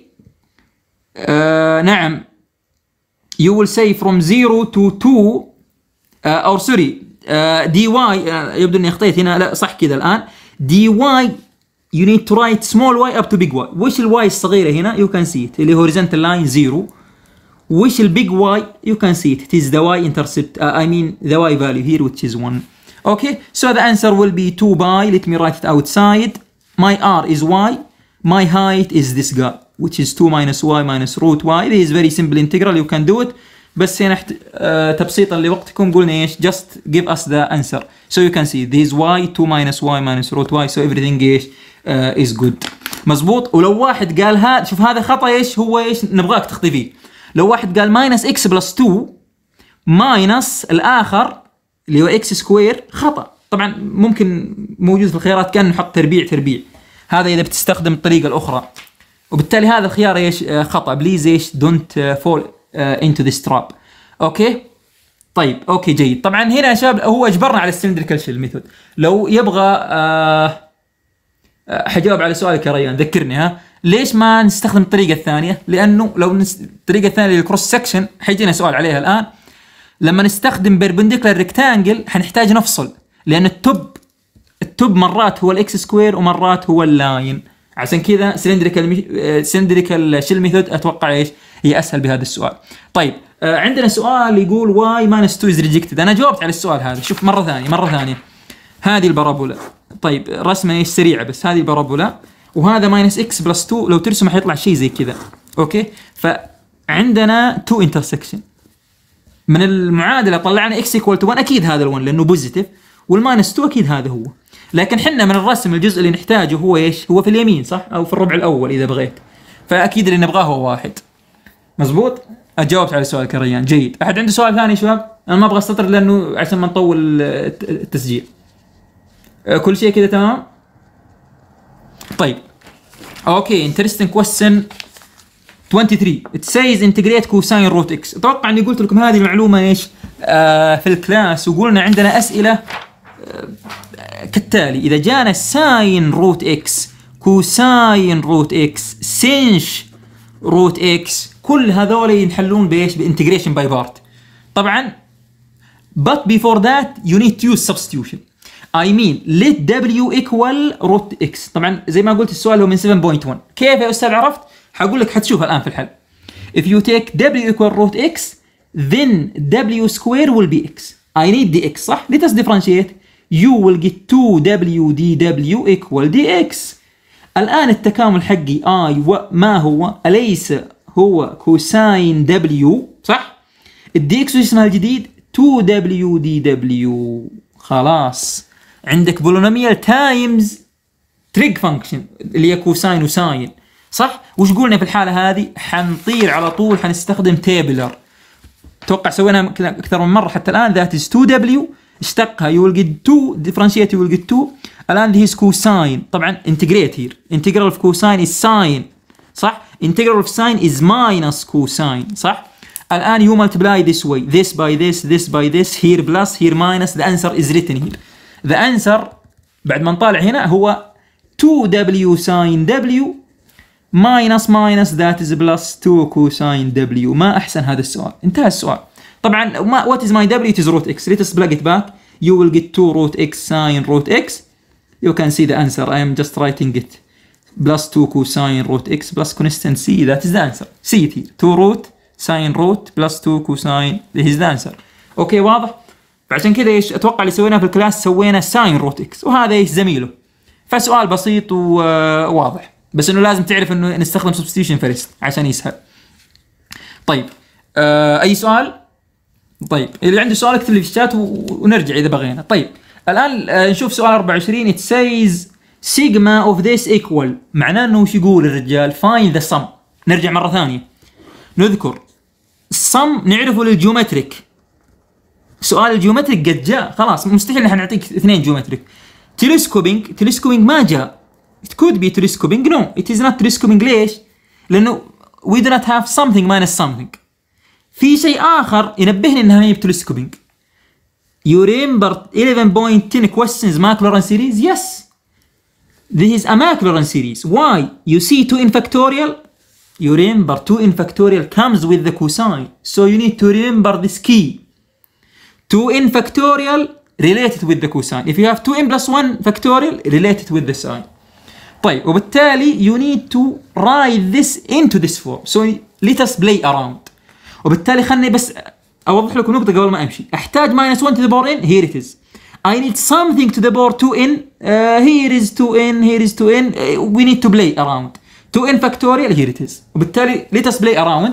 نعم you will say from 0 to 2 or sorry dy يبدو اني اخطيت هنا. لا صح كذا الان dy you need to write small y up to big y. وش الواي الصغيره هنا؟ you can see it اللي horizontal line 0. وش البيج y؟ you can see it. It is the y intercept I mean the y value here which is 1. Okay, so the answer will be 2 by, let me write it outside. My r is y, my height is this guy which is 2 minus y minus root y. This is very simple integral, you can do it. بس هنا تبسيطا لوقتكم قلنا ايش؟ just give us the answer. So you can see this y 2 minus y minus root y, so everything ايش is good. مزبوط. ولو واحد قال هذا، شوف هذا خطأ ايش هو، ايش نبغاك تخطي فيه. لو واحد قال minus x plus 2 minus الآخر اللي هو x سكوير، خطأ. طبعا ممكن موجود في الخيارات كان نحط تربيع، هذا إذا بتستخدم الطريقة الأخرى. وبالتالي هذا الخيار ايش خطأ. بليز ايش don't fall into this trap. اوكي طيب اوكي جيد. طبعا هنا يا شباب هو اجبرنا على السلندريكال شيل ميثود. لو يبغى حجاوب على سؤالك يا ريان ذكرني. ها ليش ما نستخدم الطريقة الثانية؟ لأنه لو الطريقة الثانية للكروس سكشن حيجينا سؤال عليها الآن. لما نستخدم بيربنديكولار ريكتانجل حنحتاج نفصل، لأن التوب مرات هو الاكس سكوير ومرات هو اللاين. عشان كذا سلندريكال شيل ميثود اتوقع ايش هي اسهل بهذا السؤال. طيب عندنا سؤال يقول y minus 2 is rejected. انا جاوبت على السؤال هذا. شوف مره ثانيه هذه البارابولا. طيب رسمه ايش سريعه بس. هذه البارابولا وهذا minus x plus 2 لو ترسمه حيطلع شيء زي كذا. اوكي فعندنا 2 intersection. من المعادله طلعنا x equal to 1 اكيد هذا ال1 لانه بوزيتيف، والماينس 2 اكيد هذا هو. لكن حنا من الرسم الجزء اللي نحتاجه هو ايش؟ هو في اليمين صح؟ او في الربع الاول اذا بغيت. فاكيد اللي نبغاه هو 1. مزبوط؟ اجاوبت على سؤالك يا ريان. جيد. احد عنده سؤال ثاني شباب؟ انا ما ابغى استطر لانه عشان ما نطول التسجيل. كل شيء كذا تمام؟ طيب Okay, interesting question 23. It says integrate cosine root x. اتوقع اني قلت لكم هذه المعلومه ايش في الكلاس، وقلنا عندنا اسئله كالتالي: اذا جانا ساين روت اكس، كوساين روت اكس، سينش روت اكس، كل هذول ينحلون بايش؟ بانتجريشن باي بارت. طبعا but before that you need to use substitution. I mean let w equal root x. طبعا زي ما قلت السؤال هو من 7.1. كيف يا استاذ عرفت؟ حقول لك حتشوف الان في الحل. If you take w equal root x then w square will be x. I need dx صح؟ let us differentiate. You will get 2w dw equal dx. الآن التكامل حقي I ما هو؟ أليس هو كوساين w صح؟ الدي اكس اسمها الجديد 2w dw. خلاص عندك بولينوميال تايمز تريج فانكشن اللي هي كوساين وساين صح؟ وش قلنا في الحالة هذه؟ حنطير على طول، حنستخدم تيبلر. اتوقع سوينا اكثر من مرة حتى الآن. ذات از 2w اشتقها you will get 2 differentiate you will get 2. الآن this is cosine. طبعا integrate here. integral of cosine is sine صح؟ integral of sine is minus cosine صح؟ الآن you multiply this way, this by this, this by this, here plus, here minus, the answer is written here. The answer بعد ما نطالع هنا هو 2w sin w minus minus that is plus 2 cosine w. ما أحسن هذا السؤال، انتهى السؤال. طبعا what is my w? It is root x. Let us plug it back. You will get 2 root x sin root x. You can see the answer. I am just writing it. Plus 2 cosine root x plus constant c. That is the answer. See it here. 2 root sin root plus 2 cosine. This is the answer. اوكي واضح؟ فعشان كذا ايش اتوقع اللي سويناه في الكلاس سوينا ساين روت اكس، وهذا ايش زميله. فسؤال بسيط وواضح، بس انه لازم تعرف انه نستخدم سبستيوشن فيرست عشان يسهل. طيب اي سؤال؟ طيب اللي عنده سؤال اكتب لي في الشات ونرجع اذا بغينا. طيب الان نشوف سؤال 24. It says sigma of this equal. معناه انه وش يقول الرجال؟ find the sum. نرجع مرة ثانية نذكر السم نعرفه للجيومتريك. سؤال الجيومتريك قد جاء، خلاص مستحيل نحن نعطيك اثنين جيومتريك. تلسكوبينج ما جاء. It could be telescoping. No, it is not telescoping. ليش؟ لأنه we do not have something minus something. في شيء آخر ينبهني إنها ما هي telescoping. You remember 11.10 questions Maclaurin series? Yes. This is a Maclaurin series. Why? You see 2 in factorial. You remember 2 in factorial comes with the cosine. So you need to remember this key. 2 in factorial related with the cosine. If you have 2n plus 1 factorial related with the sine. طيب وبالتالي you need to write this into this form. So let us play around. وبالتالي خلني بس أوضح لكم نقطة قبل ما أمشي. أحتاج minus 1 to the power n. Here it is. I need something to the power 2n. Here is 2n. Here is 2n. We need to play around. 2n factorial. Here it is. وبالتالي let us play around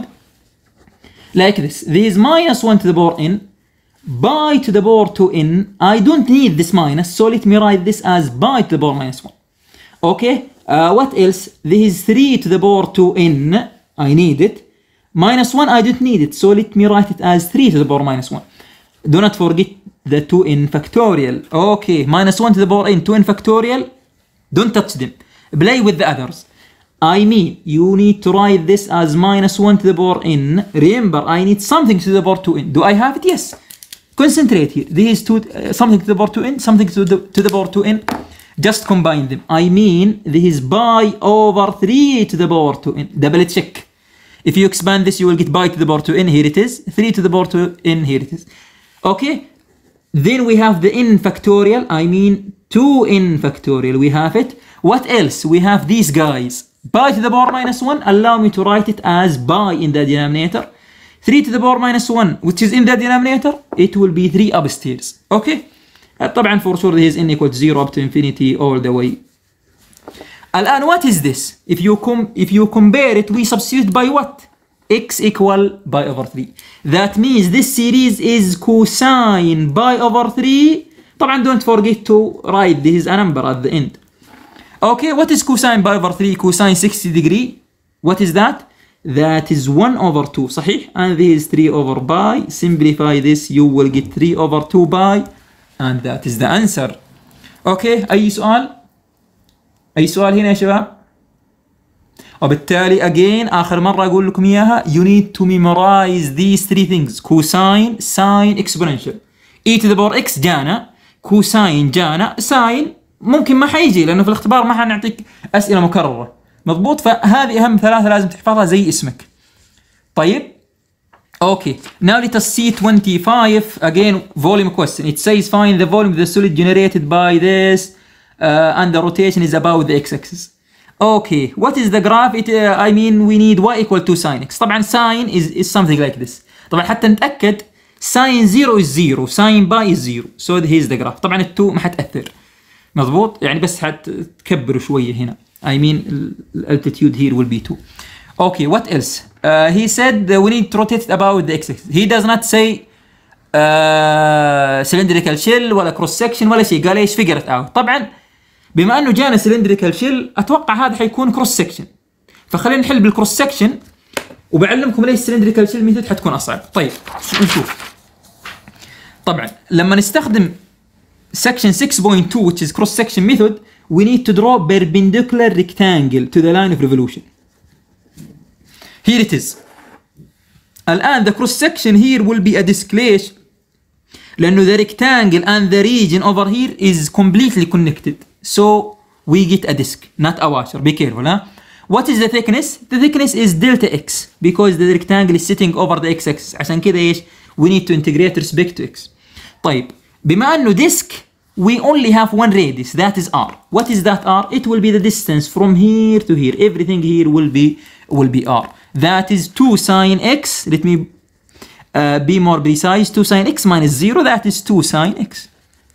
like this. There is minus 1 to the power n. Pi to the power 2n. I don't need this minus, so let me write this as pi to the power minus 1. Okay, what else? This is 3 to the power 2n. I need it. Minus 1 I don't need it, so let me write it as 3 to the power minus 1. Do not forget the 2n factorial. Okay, minus 1 to the power n, 2n factorial. Don't touch them. Play with the others. I mean, you need to write this as minus 1 to the power n. Remember, I need something to the power 2n. Do I have it? Yes. Concentrate here. This is something to the power 2n, something to the power 2n. Just combine them. I mean, this is pi over 3 to the power 2n. Double check. If you expand this, you will get pi to the power 2n. Here it is. 3 to the power 2n. Here it is. Okay. Then we have the n factorial. I mean, 2n factorial. We have it. What else? We have these guys. Pi to the power minus 1. Allow me to write it as pi in the denominator. 3 to the power minus 1, which is in the denominator, it will be 3 upstairs. Okay? طبعا for sure this is n equal to 0 up to infinity all the way. الآن what is this? If you compare it, we substitute by what? X equal pi over 3. That means this series is cosine pi over 3. طبعا don't forget to write this is a number at the end. Okay, what is cosine pi over 3? Cosine 60 degree. What is that? That is 1 over 2 صحيح. And this is 3 over pi. Simplify this, you will get 3 over 2 pi. And that is the answer. Okay, أي سؤال؟ أي سؤال هنا يا شباب؟ وبالتالي again آخر مرة أقول لكم إياها you need to memorize these three things cosine sine exponential. e to the power x جانا، كوساين جانا، ساين ممكن ما حيجي لأنه في الاختبار ما حنعطيك أسئلة مكررة. مضبوط؟ فهذه أهم ثلاثة لازم تحفظها زي اسمك. طيب okay, now let us see 25 again volume question. It says find the volume of the solid generated by this and the rotation is about the x-axis. Okay, what is the graph? I mean we need y equal to sin x. طبعا sin is something like this. طبعا حتى نتأكد sin 0 is 0, sin pi is 0. So here's the graph. طبعا ال2 ما حتأثر. مضبوط؟ يعني بس حتكبروا شوية هنا. I mean the altitude here will be 2. Okay, what else? He said we need to rotate about the x-axis. He does not say cylindrical shell ولا cross section ولا شيء. قال ايش figure it out. طبعا بما انه جانا cylindrical shell اتوقع هذا حيكون cross section. فخلينا نحل بالكروس section وبعلمكم ليش cylindrical shell method حتكون اصعب. طيب نشوف. طبعا لما نستخدم section 6.2 which is cross section method we need to draw perpendicular rectangle to the line of revolution. Here it is. الآن the cross section here will be a disk. ليش؟ لأنه the rectangle and the region over here is completely connected. So we get a disk, not a washer. Be careful, huh? What is the thickness? The thickness is delta x because the rectangle is sitting over the x-axis. عشان كذا إيش؟ We need to integrate respect to x. طيب بما أنه disk we only have one radius, that is r. What is that r? It will be the distance from here to here. Everything here will be r. That is 2 sine x. Let me be more precise. 2 sine x minus 0. That is 2 sine x.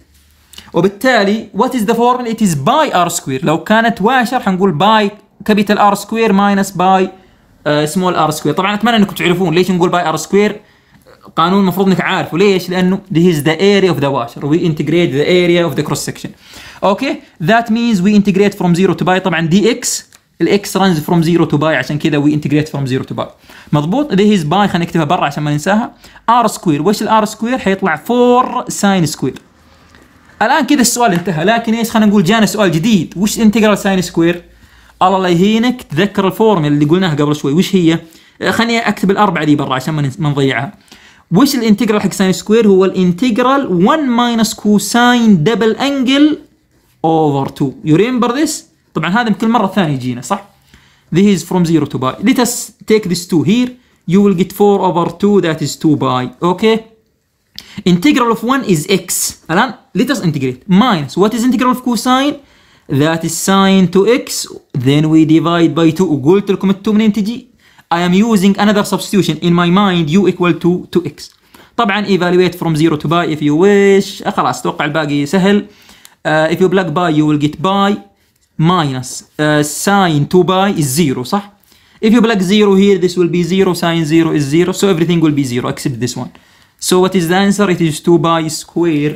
وبالتالي what is the formula? It is pi r square. لو كانت واشر حنقول pi capital R square minus pi small r square. طبعا أتمنى أنكم تعرفون ليش نقول pi r square. قانون المفروض انك عارفه. ليش؟ لانه this is the area of the washer. We integrate the area of the cross section. Okay, that means we integrate from 0 to pi. طبعا dx الاكس runs from 0 to pi عشان كذا we integrate from 0 to pi. مضبوط؟ this is pi خلينا نكتبها برا عشان ما ننساها. r square. وش الار سكوير؟ حيطلع 4 sin square. الان كذا السؤال انتهى. لكن ايش خلينا نقول جانا سؤال جديد. وش انتجرال sin سكوير؟ الله لا يهينك تذكر الفورمولا اللي قلناها قبل شوي. وش هي؟ خليني اكتب الاربعه دي برا عشان ما نضيعها. وش الانتجرال حق ساين سكوير؟ هو الانتجرال 1 minus كوساين دبل انجل over 2. You remember this؟ طبعا هذا كل مرة ثانية يجينا صح؟ This is from 0 to pi. Let us take this 2 here. You will get 4 over 2 that is 2 pi. Okay? Integral of 1 is x. الآن let us integrate. Minus what is integral of cosine? That is sine to x. Then we divide by 2. وقلت لكم ال 2 منين تجي؟ I am using another substitution in my mind u equal to x. طبعا evaluate from 0 to pi if you wish. خلاص اتوقع الباقي سهل. If you plug pi you will get pi minus sine 2 pi is 0 صح؟ If you plug 0 here this will be 0, sine 0 is 0, so everything will be 0 except this one. So what is the answer? It is 2 pi square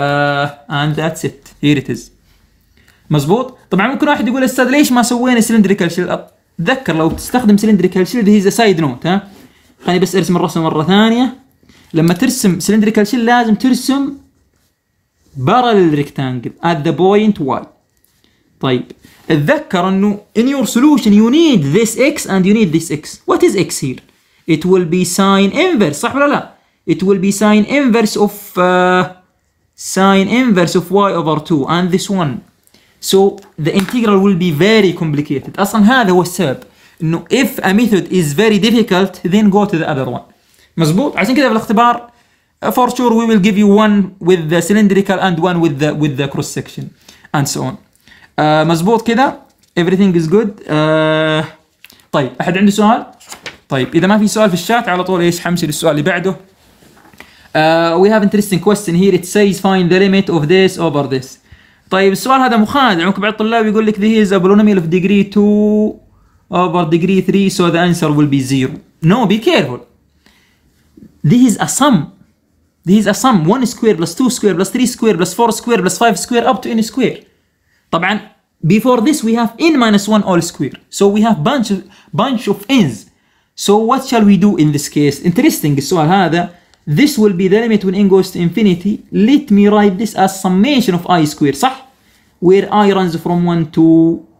and that's it. Here it is. مزبوط؟ طبعا ممكن واحد يقول استاذ ليش ما سوينا cylindrical shell؟ تذكر لو تستخدم cylindrical shell هي سايد نوت. ها خليني بس ارسم الرسمه مره ثانيه. لما ترسم cylindrical shell لازم ترسم parallel rectangle at the point y. طيب اتذكر انه in your solution you need this x and you need this x. What is x here? It will be sine inverse صح ولا لا؟ It will be sine inverse of y over 2 and this one. So the integral will be very complicated. أصلا هذا هو السبب إنه if a method is very difficult then go to the other one. مزبوط؟ عشان كذا في الاختبار for sure we will give you one with the cylindrical and one with the cross section and so on. مزبوط كذا؟ Everything is good. طيب أحد عنده سؤال؟ طيب إذا ما في سؤال في الشات على طول إيش حمشي للسؤال اللي بعده. We have interesting question here. It says find the limit of this over this. طيب السؤال هذا مخادع. ممكن بعض الطلاب يقول لك this is a polynomial of degree 2 over degree 3 so the answer will be 0. No, be careful. This is a sum. This is a sum. 1 square plus 2 square plus 3 square plus 4 square plus 5 square up to n square. طبعا before this we have n minus 1 all square. So we have bunch of n's. So what shall we do in this case? Interesting السؤال هذا. This will be the limit when n goes to infinity. Let me write this as summation of I square صح? Where I runs from 1 to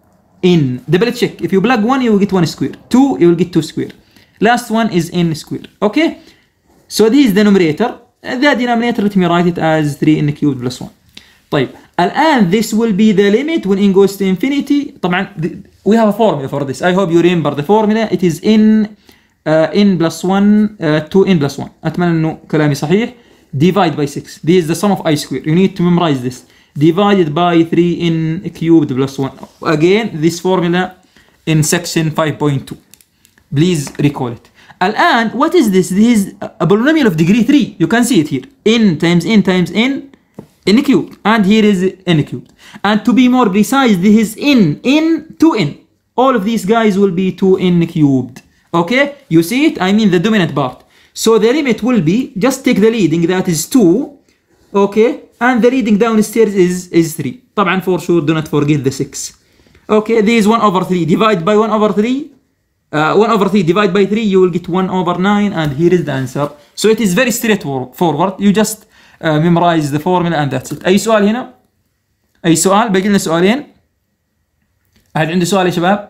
in. Double check. If you plug 1, you will get 1 square. 2, you will get 2 square. Last one is n square. Okay? So this is the numerator. The denominator, let me write it as 3n cubed plus 1. طيب الآن this will be the limit when n goes to infinity. طبعا we have a formula for this. I hope you remember the formula. It is n plus 1 2n plus 1. أتمنى إنه كلامي صحيح. Divide by 6. This is the sum of I square. You need to memorize this. Divided by 3n cubed plus 1. Again, this formula in section 5.2. Please recall it. الآن, what is this? This is a polynomial of degree 3. You can see it here. n times n times n cubed. And here is n cubed. And to be more precise, this is n 2n. All of these guys will be 2n cubed. Okay? You see it? I mean the dominant part. So the limit will be, just take the leading, that is 2. Okay? And the leading downstairs is 3. طبعا for sure, do not forget the 6. Okay? This is 1 over 3. Divide by 1 over 3. 1 over 3 divide by 3, you will get 1 over 9, and here is the answer. So it is very straightforward. You just memorize the formula and that's it. أي سؤال هنا؟ أي سؤال؟ باقي لنا سؤالين. أحد عنده سؤال يا شباب؟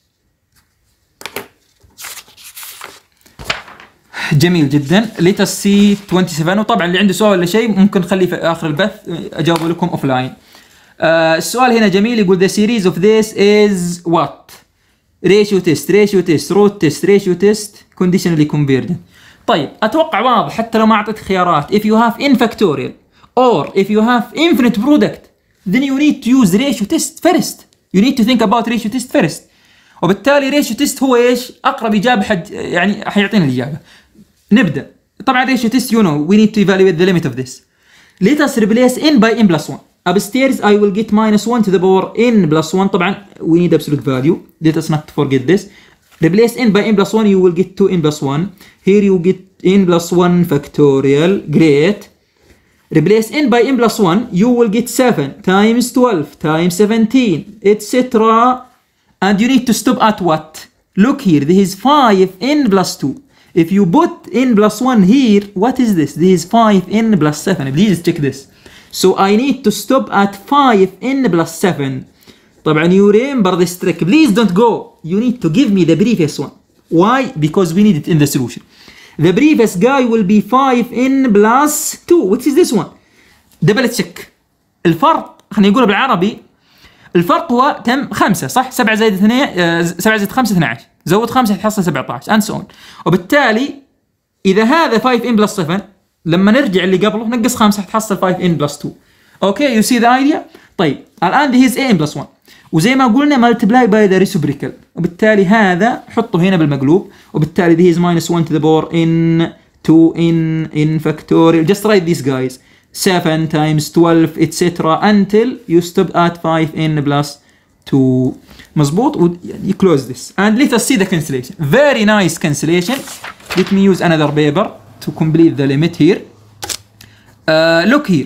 جميل جدا. Let us see 27. وطبعا اللي عنده سؤال ولا شيء ممكن نخليه في آخر البث أجاوب لكم أوفلاين. السؤال هنا جميل، يقول the series of this is what؟ ratio test root test ratio test conditionally convergent. طيب اتوقع واضح حتى لو ما اعطيت خيارات. if you have n factorial or if you have infinite product then you need to use ratio test first. you need to think about ratio test first. وبالتالي ratio test هو ايش؟ اقرب اجابه يعني حيعطينا الاجابه. نبدا. طبعا ratio test you know we need to evaluate the limit of this. let us replace n by n plus 1. Upstairs I will get minus 1 to the power n plus 1. طبعا we need absolute value. Let us not forget this. Replace n by n plus 1, you will get 2n plus 1. Here you get n plus 1 factorial. Great. Replace n by n plus 1, you will get 7 times 12 times 17, etc. And you need to stop at what? Look here, this is 5n plus 2. If you put n plus 1 here, what is this? This is 5n plus 7. Please check this. So I need to stop at 5n plus 7. طبعا you remember this trick. Please don't go. You need to give me the previous one. Why? Because we need it in the solution. The previous guy will be 5n plus 2. Which is this one? double check. الفرق خلينا نقوله بالعربي. الفرق هو 5 صح؟ 7 زائد 2 7 زائد 5 12. زود 5 تحصل 17 and so on. وبالتالي إذا هذا 5n plus 7 لما نرجع اللي قبله نقص 5 تحصل 5n plus 2. اوكي يو سي ذا ايديا. طيب الان ذي هيز n plus 1 وزي ما قلنا مالتبلاي باي ذا ريسبريكال، وبالتالي هذا حطه هنا بالمقلوب، وبالتالي ذي هيز minus 1 to the power n 2n factorial. Just write these guys 7 times 12 etc. until you stop at 5n plus 2. مظبوط. you close this and let us see the cancellation. Very nice cancellation. Let me use another paper to complete the limit here. Look here.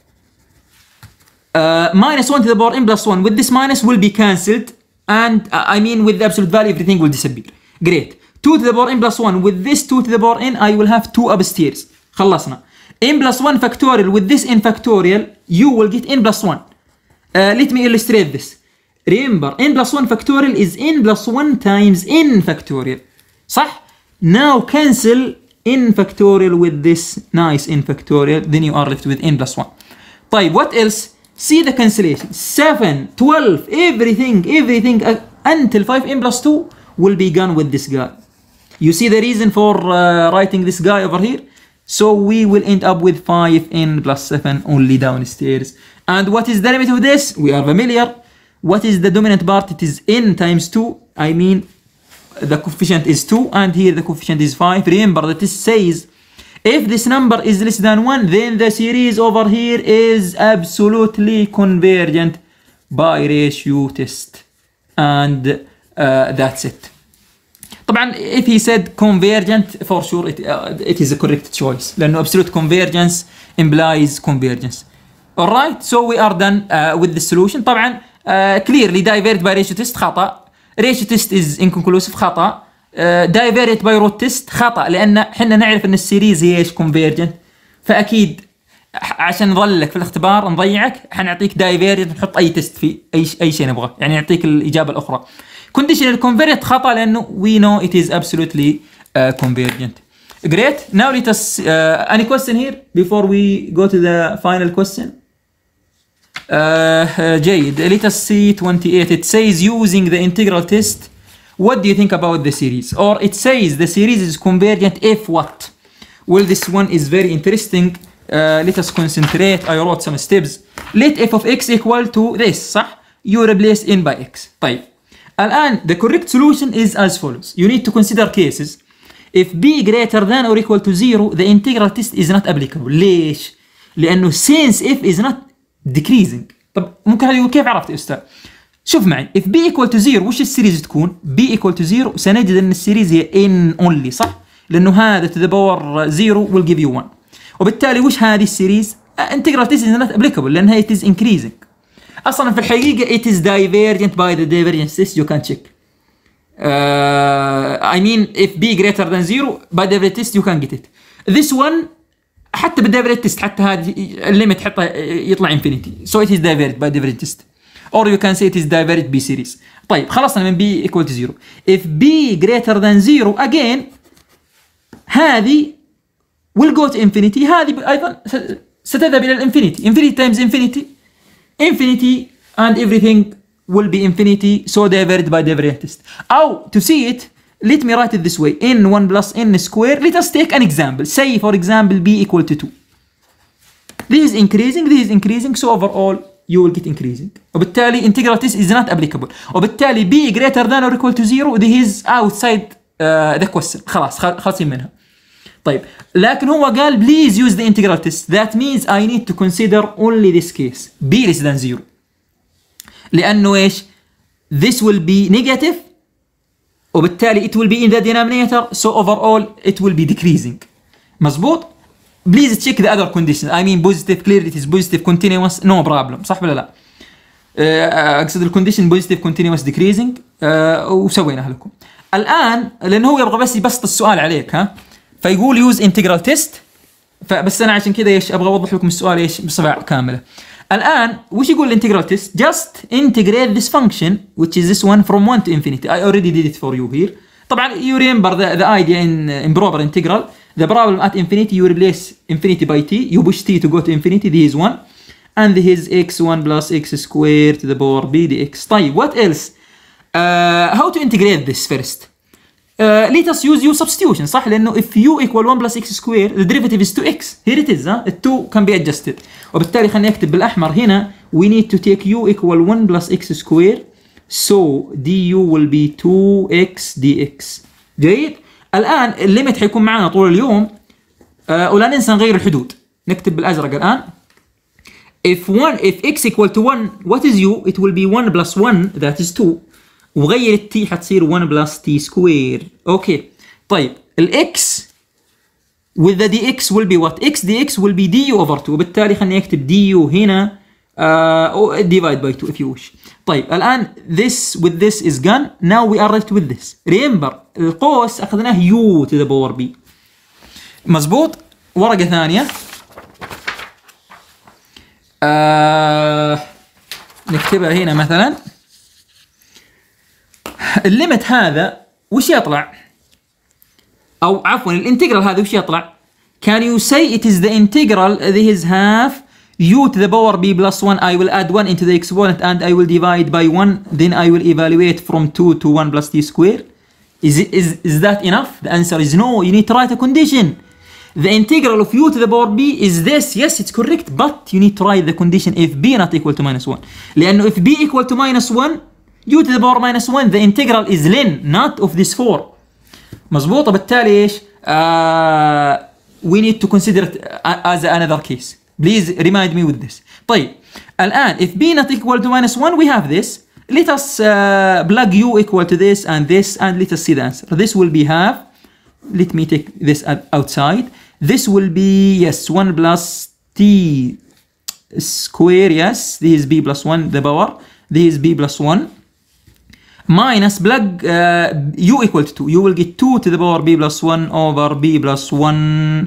Minus 1 to the power n plus 1 with this minus will be cancelled, and I mean with the absolute value everything will disappear. Great. 2 to the power n plus 1 with this 2 to the power n I will have 2 upstairs. خلصنا. n plus 1 factorial with this n factorial you will get n plus 1. Let me illustrate this. Remember n plus 1 factorial is n plus 1 times n factorial. صح؟ Now cancel n factorial with this nice n factorial, then you are left with n plus 1. طيب what else? See the cancellation. 7, 12, everything until 5n plus 2 will be gone with this guy. You see the reason for writing this guy over here? So we will end up with 5n plus 7 only downstairs. And what is the limit of this? We are familiar. What is the dominant part? It is n times 2. I mean the coefficient is 2 and here the coefficient is 5. Remember that it says if this number is less than 1 then the series over here is absolutely convergent by ratio test, and that's it. طبعا if he said convergent for sure it is a correct choice لأنه absolute convergence implies convergence. Alright, so we are done with the solution. طبعا clearly divert by ratio test خطأ. ratio test is inconclusive خطأ. divert by root test خطأ لأن حنا نعرف أن السيريز هي إيش convergent، فأكيد عشان نظلك في الاختبار نضيعك حنعطيك دايفيرجنت نحط اي تيست فيه اي شيء نبغاه، يعني نعطيك الاجابه الاخرى. conditional convergent خطا لانه we know it is absolutely convergent. Great. Now let us any question here before we go to the final question. جيد. Let us see 28. It says using the integral test. What do you think about the series? Or it says the series is convergent if what? Well, this one is very interesting. Let us concentrate. I wrote some steps. Let f of x equal to this. صح? You replace n by x. طيب. الآن the correct solution is as follows. You need to consider cases. If b greater than or equal to 0, the integral test is not applicable. ليش؟ لأنه since f is not decreasing. طب ممكن هذا يقول كيف عرفت يا أستاذ؟ شوف معي. If b equal to 0 وش السيريز تكون؟ b equal to 0 سنجد أن السيريز هي n only صح؟ لأنه هذا to the power 0 will give you 1. وبالتالي وش هذه السيريز؟ integral test is not applicable لأنها it is increasing. أصلا في الحقيقة it is divergent by the divergence test you can check. I mean if b greater than 0 by divergence test you can get it. This one حتى بالديفرنت تيست حتى هذه الليمت حتى يطلع انفينيتي. So it is diverged by divergent test. Or you can say it is diverged b series. طيب خلصنا من b equal to 0. If b greater than 0 again هذه will go to infinity. هذه أيضا ستذهب إلى الانفينيتي. Infinity times infinity. Infinity and everything will be infinity. So diverged by divergent test. أو to see it, let me write it this way. n1 plus n square. Let us take an example. Say for example b equal to 2. This is increasing. This is increasing. So overall you will get increasing. وبالتالي integral test is not applicable. وبالتالي b greater than or equal to 0. This is outside the question. خلاص خلصين منها. طيب لكن هو قال please use the integral test. That means I need to consider only this case. b less than 0. لأنه إيش؟ This will be negative. وبالتالي it will be in the denominator. So overall it will be decreasing. مظبوط؟ Please check the other conditions. I mean positive, clear it is positive, continuous, no problem. صح ولا لا؟ أقصد الكونديشن positive, continuous, decreasing. وسويناها لكم. الآن لأنه هو يبغى بس يبسط السؤال عليك ها. فيقول use integral test. فبس أنا عشان كذا إيش أبغى أوضح لكم السؤال إيش بصفة كاملة. الآن وش يقول الانتجرال تيست؟ just integrate this function which is this one from 1 to infinity. I already did it for you here. طبعا you remember the idea in improper integral. The problem at infinity you replace infinity by t. You push t to go to infinity. This is 1 and this is x1 plus x squared to the power b dx. طيب what else? How to integrate this first? Let us use u substitution صح لأنه if u equal 1 plus x squared the derivative is 2x. Here it is. The 2 can be adjusted. وبالتالي خلينا نكتب بالأحمر هنا we need to take u equal 1 plus x squared. So du will be 2x dx. جيد. الآن الليمت حيكون معنا طول اليوم. ولا ننسى نغير الحدود. نكتب بالأزرق الآن. If x equal to 1 what is u? It will be 1 plus 1 that is 2. وغير التي حتصير 1 plus t square. اوكي طيب الاكس with the dx will be what? x dx will be du over 2. وبالتالي خلينا نكتب du هنا divide by 2 if you wish. طيب الآن this with this is gone. Now we are left with this. Remember القوس أخذناه u to the power b. مزبوط. ورقة ثانية نكتبها هنا مثلا. الليمت هذا وش يطلع؟ أو عفوا الانتجرال هذا وش يطلع؟ Can you say it is the integral this is half u to the power b plus 1. I will add 1 into the exponent and I will divide by 1. Then I will evaluate from 2 to 1 plus t square. Is that enough? The answer is no. You need to write a condition. The integral of u to the power b is this. Yes, it's correct. But you need to write the condition if b not equal to minus 1. لأنه if b equal to minus 1 u to the power minus 1 the integral is ln not of this 4. مظبوطة. بالتالي إيش؟ we need to consider it as another case. Please remind me with this. طيب الآن if b not equal to minus 1 we have this. Let us plug u equal to this and let us see the answer. This will be half. Let me take this outside. This will be yes 1 plus t square. Yes, this is b plus 1 the power. This is b plus 1. Minus plug u equal to 2. You will get 2 to the power b plus 1 over b plus 1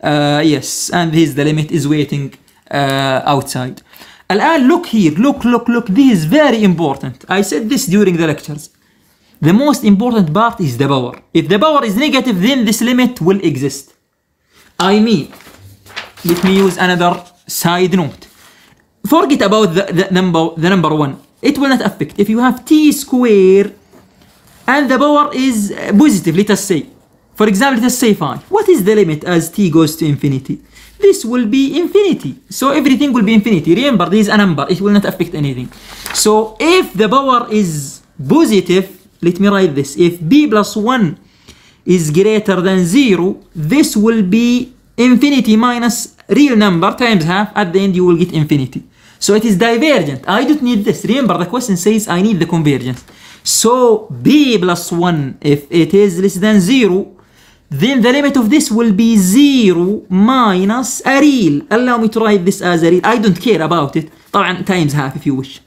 Yes, and this the limit is waiting outside. الآن look here, look, this is very important. I said this during the lectures. The most important part is the power. If the power is negative, then this limit will exist. I mean, let me use another side note. Forget about the number 1. It will not affect. If you have t square and the power is positive, let us say. For example, let us say 5. What is the limit as t goes to infinity? This will be infinity. So everything will be infinity. Remember, this is a number. It will not affect anything. So if the power is positive, let me write this. If b plus 1 is greater than 0, this will be infinity minus real number times half. At the end, you will get infinity. So it is divergent. I don't need this. Remember, the question says I need the convergence. So b plus 1, if it is less than 0, then the limit of this will be 0 minus a real. Allow me to write this as a real. I don't care about it. طبعا times half if you wish.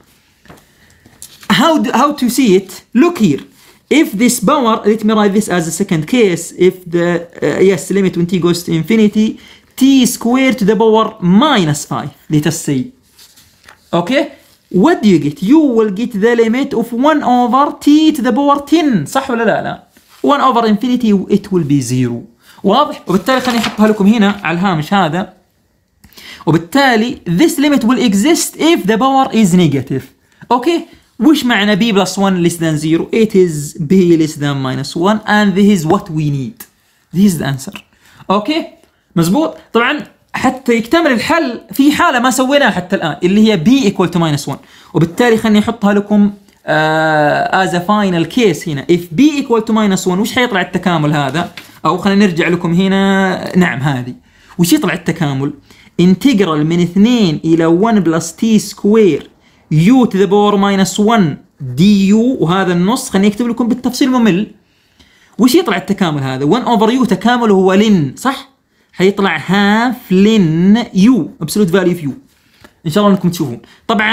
How to see it? Look here. If this power, let me write this as a second case. If the yes, limit when t goes to infinity, t squared to the power minus 5. Let us say. Okay. What do you get? You will get the limit of 1 over t to the power 10. صح ولا لا؟ 1 over infinity it will be 0. واضح؟ وبالتالي خليني احطها لكم هنا على الهامش هذا. وبالتالي this limit will exist if the power is negative. Okay? وش معنى b plus 1 less than 0? It is b less than minus 1 and this is what we need. This is the answer. Okay? مزبوط؟ طبعا حتى يكتمل الحل في حالة ما سويناها حتى الآن اللي هي b equal to minus 1. وبالتالي خليني احطها لكم as a final case هنا. If b equal to minus 1 وش حيطلع التكامل هذا؟ أو خلينا نرجع لكم هنا. نعم هذه. وش يطلع التكامل؟ انتجرال من 2 إلى 1 plus t square u to the power minus 1 du. وهذا النص خليني اكتب لكم بالتفصيل ممل. وش يطلع التكامل هذا؟ 1 over u تكامله هو لن صح؟ حيطلع half لن u absolute value of u. ان شاء الله انكم تشوفون. طبعا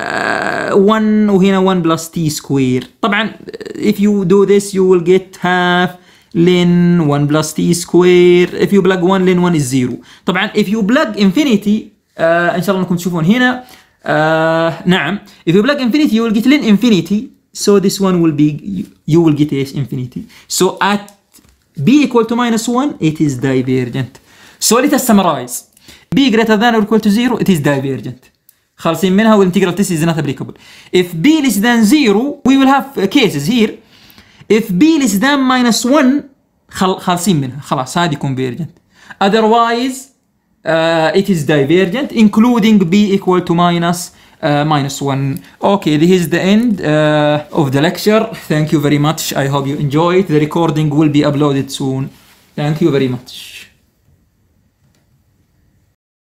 1 وهنا 1 plus t square. طبعا if you do this you will get half ln 1 plus t square. If you plug 1 ln 1 is 0. طبعا if you plug infinity ان شاء الله انكم تشوفون هنا. نعم if you plug infinity you will get ln infinity. So this one will be you will get infinity. So at b equal to minus 1 it is divergent. So let us summarize. b greater than or equal to 0 it is divergent. خالصين منها والintegral test is not applicable. If b less than 0 we will have cases here. If b less than minus 1 خالصين منها خلاص هذه convergent. Otherwise it is divergent including b equal to minus 1. Okay, this is the end of the lecture. Thank you very much. I hope you enjoyed. The recording will be uploaded soon. Thank you very much.